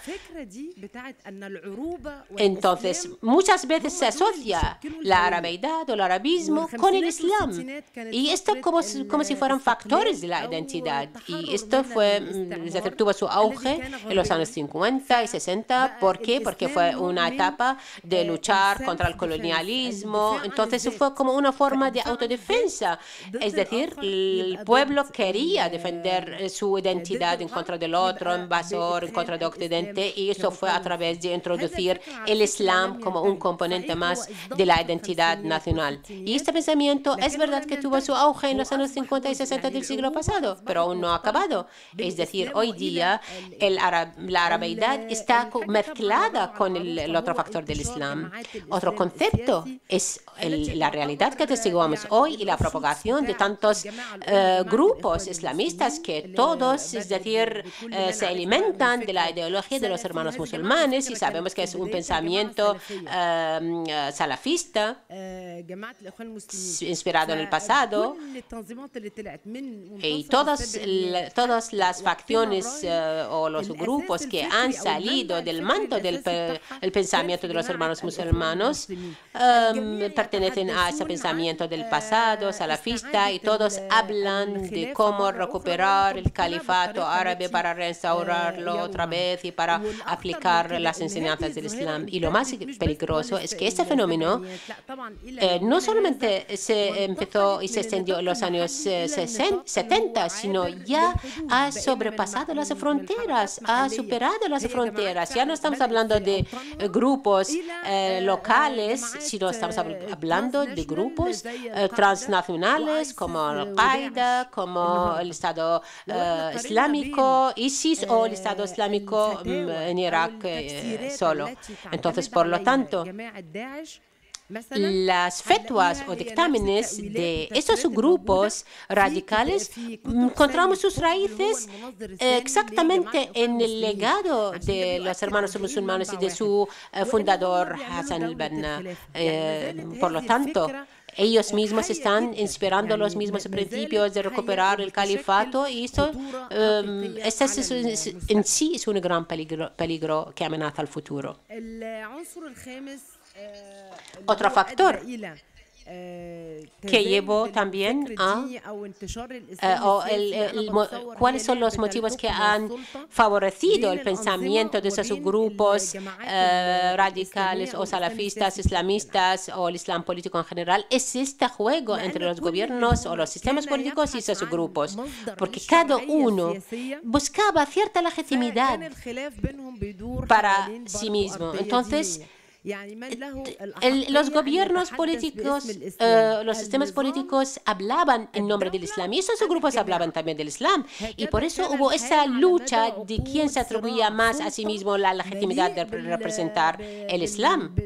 Entonces, muchas veces se asocia la arabeidad o el arabismo con el Islam. Y esto como, como si fueran factores de la identidad. Y esto fue, es decir, tuvo su auge en los años cincuenta y sesenta. ¿Por qué? Porque fue una etapa de luchar contra el colonialismo. Entonces fue como una forma de autodefensa. Es decir, el pueblo quería defender su identidad en contra del otro invasor, en contra de Occidente, y eso fue a través de introducir el Islam como un componente más de la identidad nacional. Y este pensamiento es verdad que tuvo su auge en los años cincuenta y sesenta del siglo pasado, pero aún no ha acabado. Es decir, hoy día el ara la arabeidad está mezclada con el, el otro factor del Islam. Otro concepto es el, la realidad que testigamos hoy y la propagación de tantos uh, grupos islamistas que todos, es decir, uh, se alimentan de la ideología de los hermanos musulmanes, y sabemos que es un pensamiento uh, salafista inspirado en el pasado, y todas, todas las facciones uh, o los grupos que han salido del manto del pe el pensamiento de los hermanos musulmanes um, pertenecen a ese pensamiento del pasado salafista, y todos hablan de cómo recuperar el califato árabe para restaurarlo otra vez y para aplicar las enseñanzas del Islam. Y lo más peligroso es que este fenómeno eh, no solamente se empezó y se extendió en los años eh, setenta, sino ya ha sobrepasado las fronteras, ha superado las fronteras. Ya no estamos hablando de eh, grupos eh, locales, sino estamos hablando de grupos eh, transnacionales como Al-Qaeda, como el Estado eh, Islámico, ISIS, o el Estado Islámico mm, en Irak eh, solo. Entonces, por lo tanto, las fetuas o dictámenes de estos grupos radicales encontramos sus raíces exactamente en el legado de los hermanos musulmanes y de su fundador Hassan al-Banna. Eh, por lo tanto, ellos mismos están inspirando los mismos principios de recuperar el califato, y esto um, este es, es, en sí es un gran peligro, peligro que amenaza al futuro. Otro factor que llevó también a eh, o el, el, el, cuáles son los motivos que han favorecido el pensamiento de esos grupos eh, radicales o salafistas, islamistas o el islam político en general. Es este juego entre los gobiernos o los sistemas políticos y esos grupos, porque cada uno buscaba cierta legitimidad para sí mismo. Entonces, El, los gobiernos políticos, uh, los sistemas políticos hablaban en nombre del Islam, y esos grupos hablaban también del Islam, y por eso hubo esa lucha de quién se atribuía más a sí mismo la legitimidad de representar el Islam.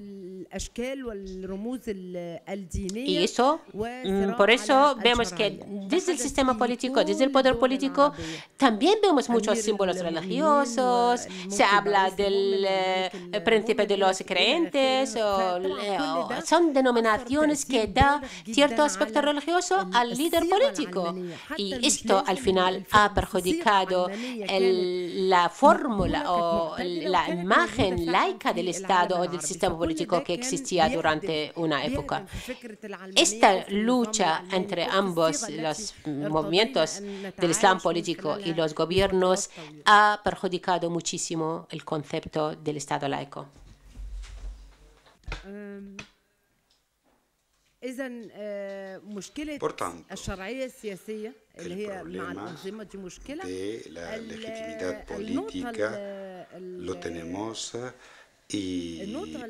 Y eso, por eso vemos que desde el sistema político, desde el poder político, también vemos muchos símbolos religiosos. Se habla del eh, príncipe de los creyentes, o, o, son denominaciones que dan cierto aspecto religioso al líder político. Y esto al final ha perjudicado el, la fórmula o la imagen laica del Estado o del sistema político que existía durante una época. Esta lucha entre ambos los movimientos del Islam político y los gobiernos ha perjudicado muchísimo el concepto del Estado laico. Por tanto, el problema de la legitimidad política lo tenemos. Y,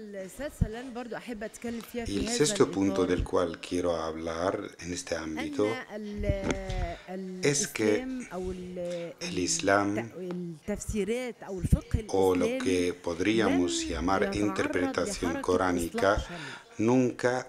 y el sexto punto del cual quiero hablar en este ámbito es que el Islam, o lo que podríamos llamar interpretación coránica, nunca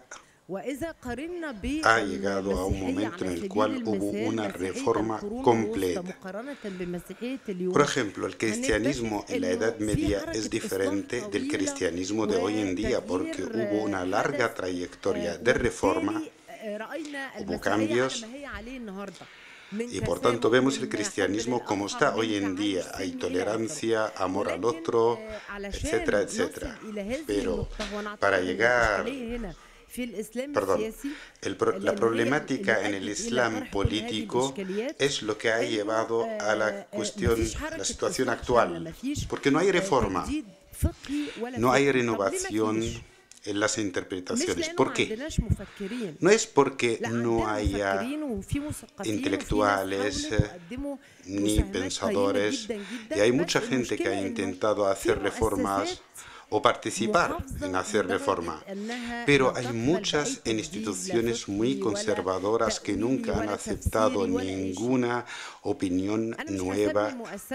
ha llegado a un momento en el cual hubo una reforma completa. Por ejemplo, el cristianismo en la Edad Media es diferente del cristianismo de hoy en día porque hubo una larga trayectoria de reforma, hubo cambios y por tanto vemos el cristianismo como está hoy en día. Hay tolerancia, amor al otro, etcétera, etcétera. Pero para llegar... Perdón, el pro, la problemática en el Islam político es lo que ha llevado a la cuestión, la situación actual, porque no hay reforma, no hay renovación en las interpretaciones. ¿Por qué? No es porque no haya intelectuales ni pensadores, y hay mucha gente que ha intentado hacer reformas o participar en hacer reforma. Pero hay muchas instituciones muy conservadoras que nunca han aceptado ninguna opinión nueva.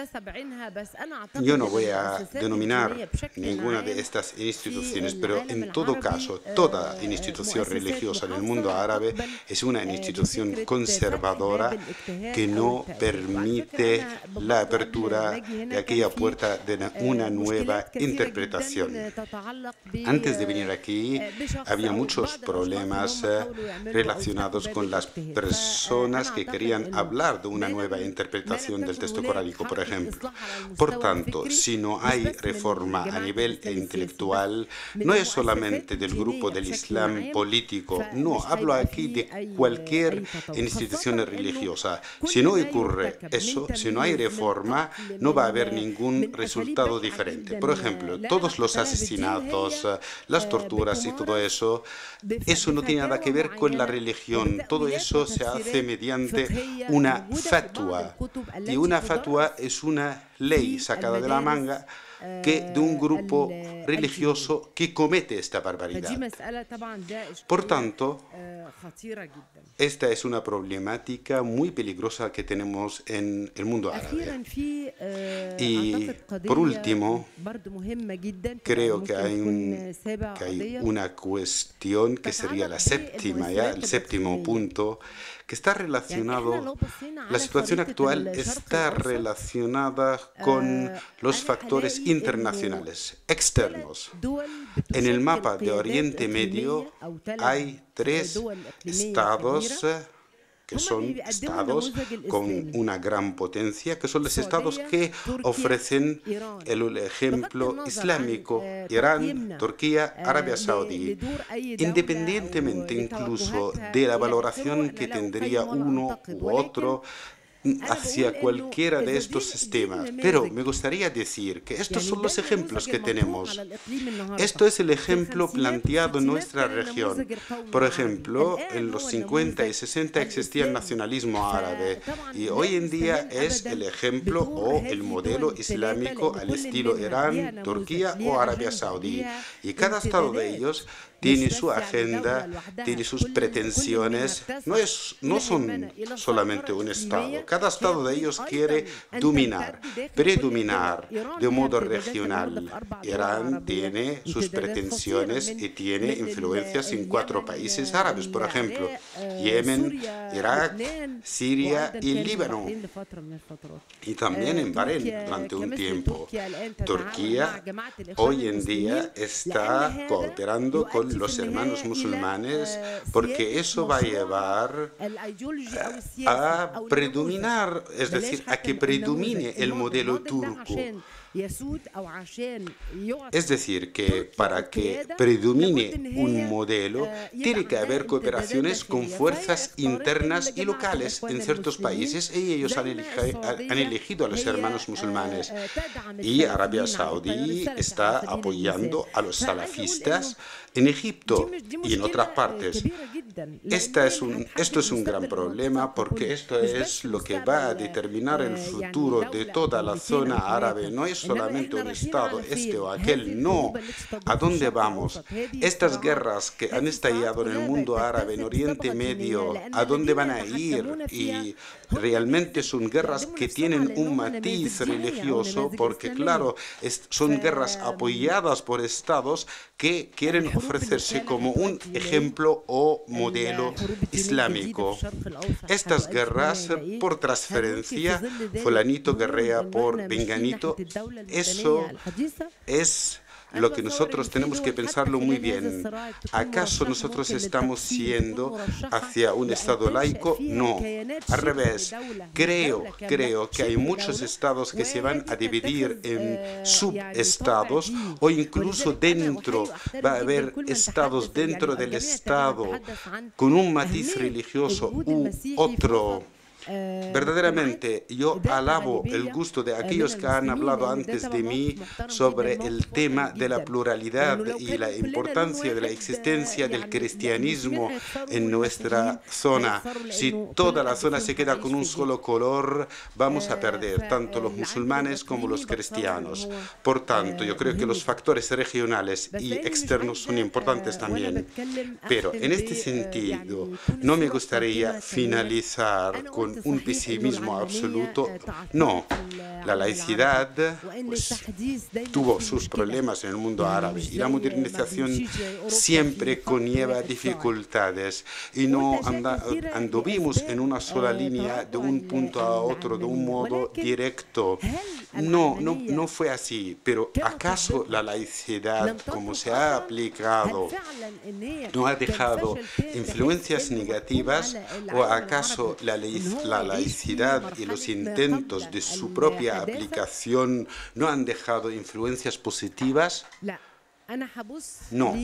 Yo no voy a denominar ninguna de estas instituciones, pero en todo caso, toda institución religiosa en el mundo árabe es una institución conservadora que no permite la apertura de aquella puerta de una nueva interpretación. Antes de venir aquí había muchos problemas relacionados con las personas que querían hablar de una nueva interpretación del texto coránico, por ejemplo. Por tanto, si no hay reforma a nivel intelectual, no es solamente del grupo del Islam político, no, hablo aquí de cualquier institución religiosa. Si no ocurre eso, si no hay reforma, no va a haber ningún resultado diferente. Por ejemplo, todos los asesinatos, las torturas y todo eso, eso no tiene nada que ver con la religión. Todo eso se hace mediante una fatwa. Y una fatwa es una ley sacada de la manga que de un grupo religioso que comete esta barbaridad. Por tanto, esta es una problemática muy peligrosa que tenemos en el mundo árabe. Y por último, creo que hay, un, que hay una cuestión que sería la séptima, ¿ya? El séptimo punto, que está relacionado, la situación actual está relacionada con los factores internacionales, externos. En el mapa de Oriente Medio hay tres estados que son estados con una gran potencia, que son los estados que ofrecen el ejemplo islámico: Irán, Turquía, Arabia Saudí. Independientemente incluso de la valoración que tendría uno u otro hacia cualquiera de estos sistemas. Pero me gustaría decir que estos son los ejemplos que tenemos. Esto es el ejemplo planteado en nuestra región. Por ejemplo, en los cincuenta y sesenta existía el nacionalismo árabe y hoy en día es el ejemplo o el modelo islámico al estilo Irán, Turquía o Arabia Saudí. Y cada estado de ellos tiene su agenda, tiene sus pretensiones. No, es, no son solamente un estado. Cada estado de ellos quiere dominar, predominar de modo regional. Irán tiene sus pretensiones y tiene influencias en cuatro países árabes, por ejemplo, Yemen, Irak, Siria y Líbano. Y también en Bahrein durante un tiempo. Turquía hoy en día está cooperando con los hermanos musulmanes porque eso va a llevar a predominar, es decir, a que predomine el modelo turco. Es decir, que para que predomine un modelo, tiene que haber cooperaciones con fuerzas internas y locales en ciertos países, y ellos han, elegi- han elegido a los hermanos musulmanes. Y Arabia Saudí está apoyando a los salafistas en Egipto y en otras partes. Esta es un, esto es un gran problema, porque esto es lo que va a determinar el futuro de toda la zona árabe. No es solamente un Estado, este o aquel, no. ¿A dónde vamos? Estas guerras que han estallado en el mundo árabe, en Oriente Medio, ¿a dónde van a ir? Y realmente son guerras que tienen un matiz religioso, porque claro, es, son guerras apoyadas por estados que quieren ofrecerse como un ejemplo o modelo islámico. Estas guerras por transferencia, fulanito guerrea por venganito, eso es lo que nosotros tenemos que pensarlo muy bien. ¿Acaso nosotros estamos yendo hacia un Estado laico? No, al revés. Creo, creo que hay muchos estados que se van a dividir en subestados, o incluso dentro, va a haber estados dentro del Estado con un matiz religioso u otro. Verdaderamente, yo alabo el gusto de aquellos que han hablado antes de mí sobre el tema de la pluralidad y la importancia de la existencia del cristianismo en nuestra zona. Si toda la zona se queda con un solo color, vamos a perder tanto los musulmanes como los cristianos. Por tanto, yo creo que los factores regionales y externos son importantes también. Pero en este sentido, no me gustaría finalizar con un pesimismo absoluto. No, la laicidad pues, tuvo sus problemas en el mundo árabe, y la modernización siempre conlleva dificultades, y no anda, anduvimos en una sola línea de un punto a otro de un modo directo. No, no, no fue así. Pero ¿acaso la laicidad, como se ha aplicado, no ha dejado influencias negativas? ¿O acaso la, la laicidad y los intentos de su propia aplicación no han dejado influencias positivas? No.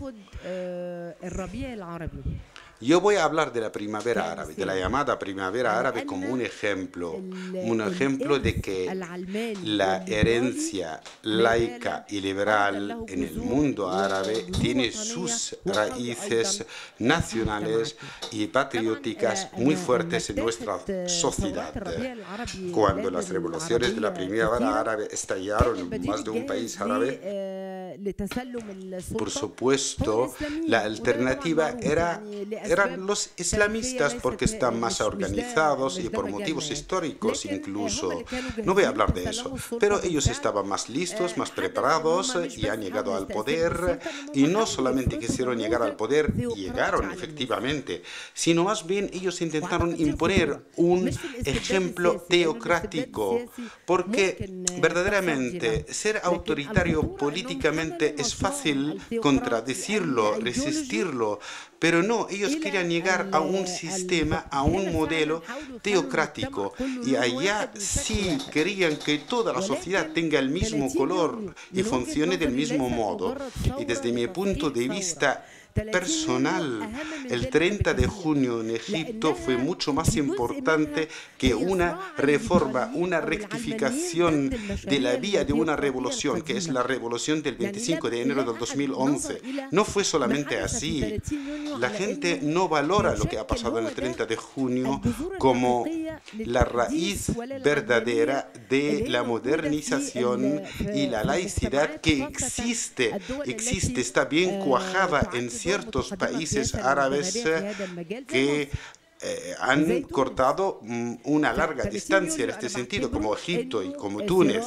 Yo voy a hablar de la primavera árabe, de la llamada primavera árabe, como un ejemplo, un ejemplo de que la herencia laica y liberal en el mundo árabe tiene sus raíces nacionales y patrióticas muy fuertes en nuestra sociedad. Cuando las revoluciones de la primavera árabe estallaron en más de un país árabe, por supuesto, la alternativa era eran los islamistas, porque están más organizados y por motivos históricos incluso. No voy a hablar de eso, pero ellos estaban más listos, más preparados y han llegado al poder. Y no solamente quisieron llegar al poder, llegaron efectivamente, sino más bien ellos intentaron imponer un ejemplo teocrático, porque verdaderamente ser autoritario políticamente es fácil contradecirlo, resistirlo, pero no, ellos querían llegar a un sistema, a un modelo teocrático, y allá sí querían que toda la sociedad tenga el mismo color y funcione del mismo modo. Y desde mi punto de vista personal, el treinta de junio en Egipto fue mucho más importante que una reforma, una rectificación de la vía de una revolución, que es la revolución del veinticinco de enero del dos mil once. No fue solamente así. La gente no valora lo que ha pasado en el treinta de junio como la raíz verdadera de la modernización y la laicidad que existe, existe, está bien cuajada en ciertos países árabes que eh, han cortado mm, una larga distancia en este sentido, como Egipto y como Túnez.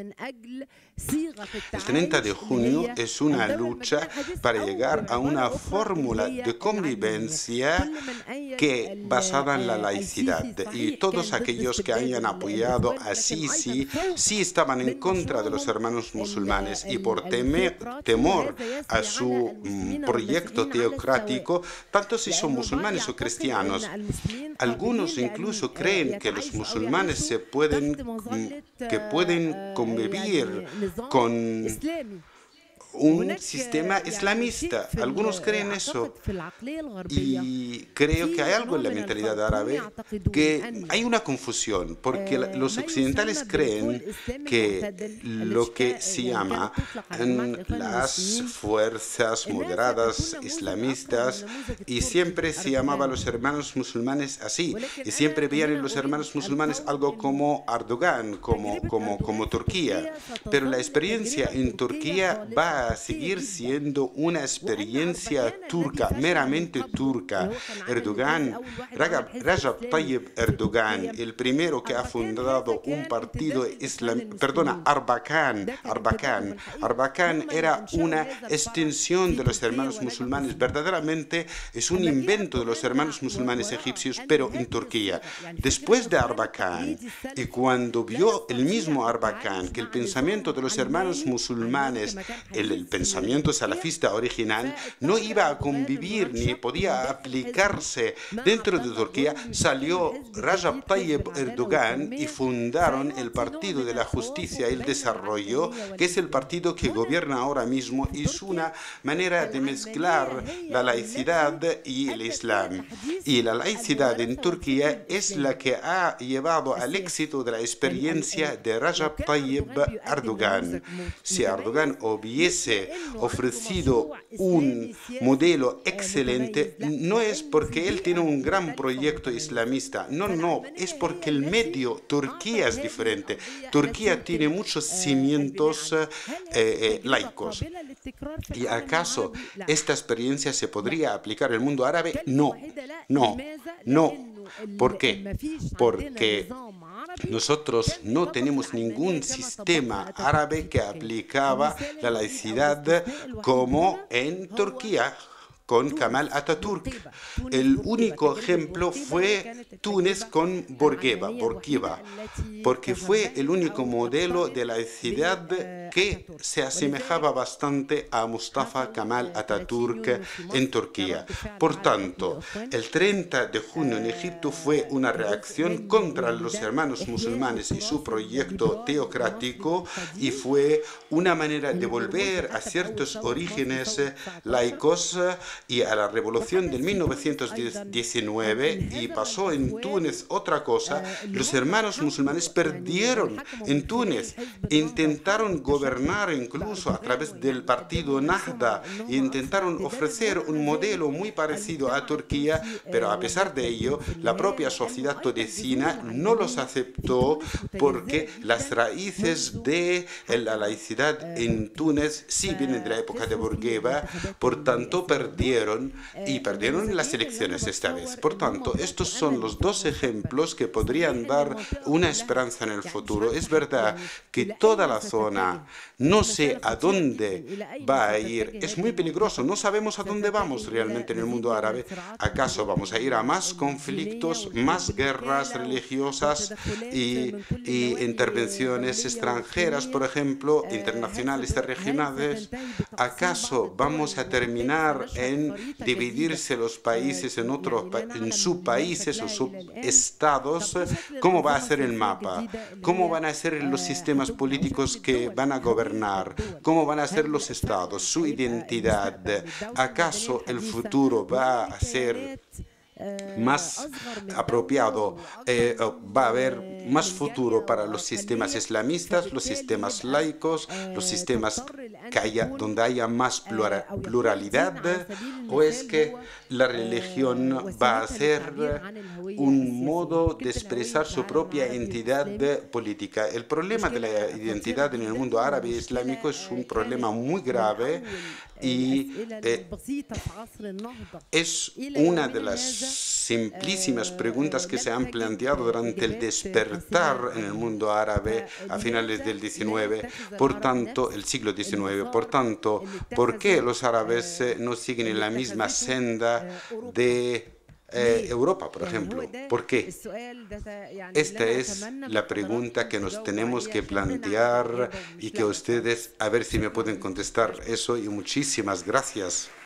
El treinta de junio es una lucha para llegar a una fórmula de convivencia que basada en la laicidad, y todos aquellos que hayan apoyado a Sisi sí estaban en contra de los hermanos musulmanes, y por temer, temor a su mm, proyecto teocrático, tanto si son musulmanes o cristianos, Algunos incluso creen que los musulmanes se pueden, que pueden convivir con un sistema islamista. Algunos creen eso. Y creo que hay algo en la mentalidad árabe que hay una confusión, porque los occidentales creen que lo que se llama las fuerzas moderadas islamistas, y siempre se llamaba a los hermanos musulmanes así, y siempre veían en los hermanos musulmanes algo como Erdogan, como, como, como Turquía. Pero la experiencia en Turquía va a seguir siendo una experiencia turca, meramente turca. Erdogan, Recep Tayyip Erdogan, el primero que ha fundado un partido islamista, perdona, Arbakan, Arbakan, Arbakan era una extensión de los hermanos musulmanes, verdaderamente es un invento de los hermanos musulmanes egipcios, pero en Turquía. Después de Arbakan, y cuando vio el mismo Arbakan que el pensamiento de los hermanos musulmanes, el El pensamiento salafista original no iba a convivir ni podía aplicarse dentro de Turquía, salió Recep Tayyip Erdogan y fundaron el Partido de la Justicia y el Desarrollo, que es el partido que gobierna ahora mismo, y es una manera de mezclar la laicidad y el Islam. Y la laicidad en Turquía es la que ha llevado al éxito de la experiencia de Recep Tayyip Erdogan. Si Erdogan hubiese ofrecido un modelo excelente, no es porque él tiene un gran proyecto islamista, no, no, es porque el medio Turquía es diferente. Turquía tiene muchos cimientos eh, eh, laicos. ¿Y acaso esta experiencia se podría aplicar en el mundo árabe? No, no, no. ¿Por qué? Porque nosotros no tenemos ningún sistema árabe que aplicaba la laicidad como en Turquía con Kemal Atatürk. El único ejemplo fue Túnez con Bourguiba, Bourguiba, porque fue el único modelo de laicidad que se asemejaba bastante a Mustafa Kemal Atatürk en Turquía. Por tanto, el treinta de junio en Egipto fue una reacción contra los hermanos musulmanes y su proyecto teocrático, y fue una manera de volver a ciertos orígenes laicos y a la revolución de mil novecientos diecinueve. Y pasó en Túnez otra cosa: los hermanos musulmanes perdieron en Túnez, intentaron gobernar incluso a través del partido Nahda, e intentaron ofrecer un modelo muy parecido a Turquía, pero a pesar de ello la propia sociedad tunecina no los aceptó, porque las raíces de la laicidad en Túnez sí vienen de la época de Bourguiba. Por tanto, perdieron y perdieron las elecciones esta vez. Por tanto, estos son los dos ejemplos que podrían dar una esperanza en el futuro. Es verdad que toda la zona, no sé a dónde va a ir, es muy peligroso, no sabemos a dónde vamos realmente en el mundo árabe. ¿Acaso vamos a ir a más conflictos, más guerras religiosas y, y intervenciones extranjeras, por ejemplo, internacionales y regionales? ¿Acaso vamos a terminar en dividirse los países en otros en subpaíses o subestados? ¿Cómo va a ser el mapa? ¿Cómo van a ser los sistemas políticos que van a gobernar? ¿Cómo van a ser los estados? ¿Su identidad? ¿Acaso el futuro va a ser más apropiado, eh, va a haber más futuro para los sistemas islamistas, los sistemas laicos, los sistemas que haya, donde haya más plura, pluralidad, o es que la religión va a ser un modo de expresar su propia identidad política? El problema de la identidad en el mundo árabe e islámico es un problema muy grave, y eh, es una de las simplísimas preguntas que se han planteado durante el despertar en el mundo árabe a finales del diecinueve, por tanto, el siglo diecinueve. Por tanto, ¿por qué los árabes no siguen en la misma senda de Eh, Europa, por ejemplo? ¿Por qué? Esta es la pregunta que nos tenemos que plantear, y que ustedes, a ver si me pueden contestar eso, y muchísimas gracias.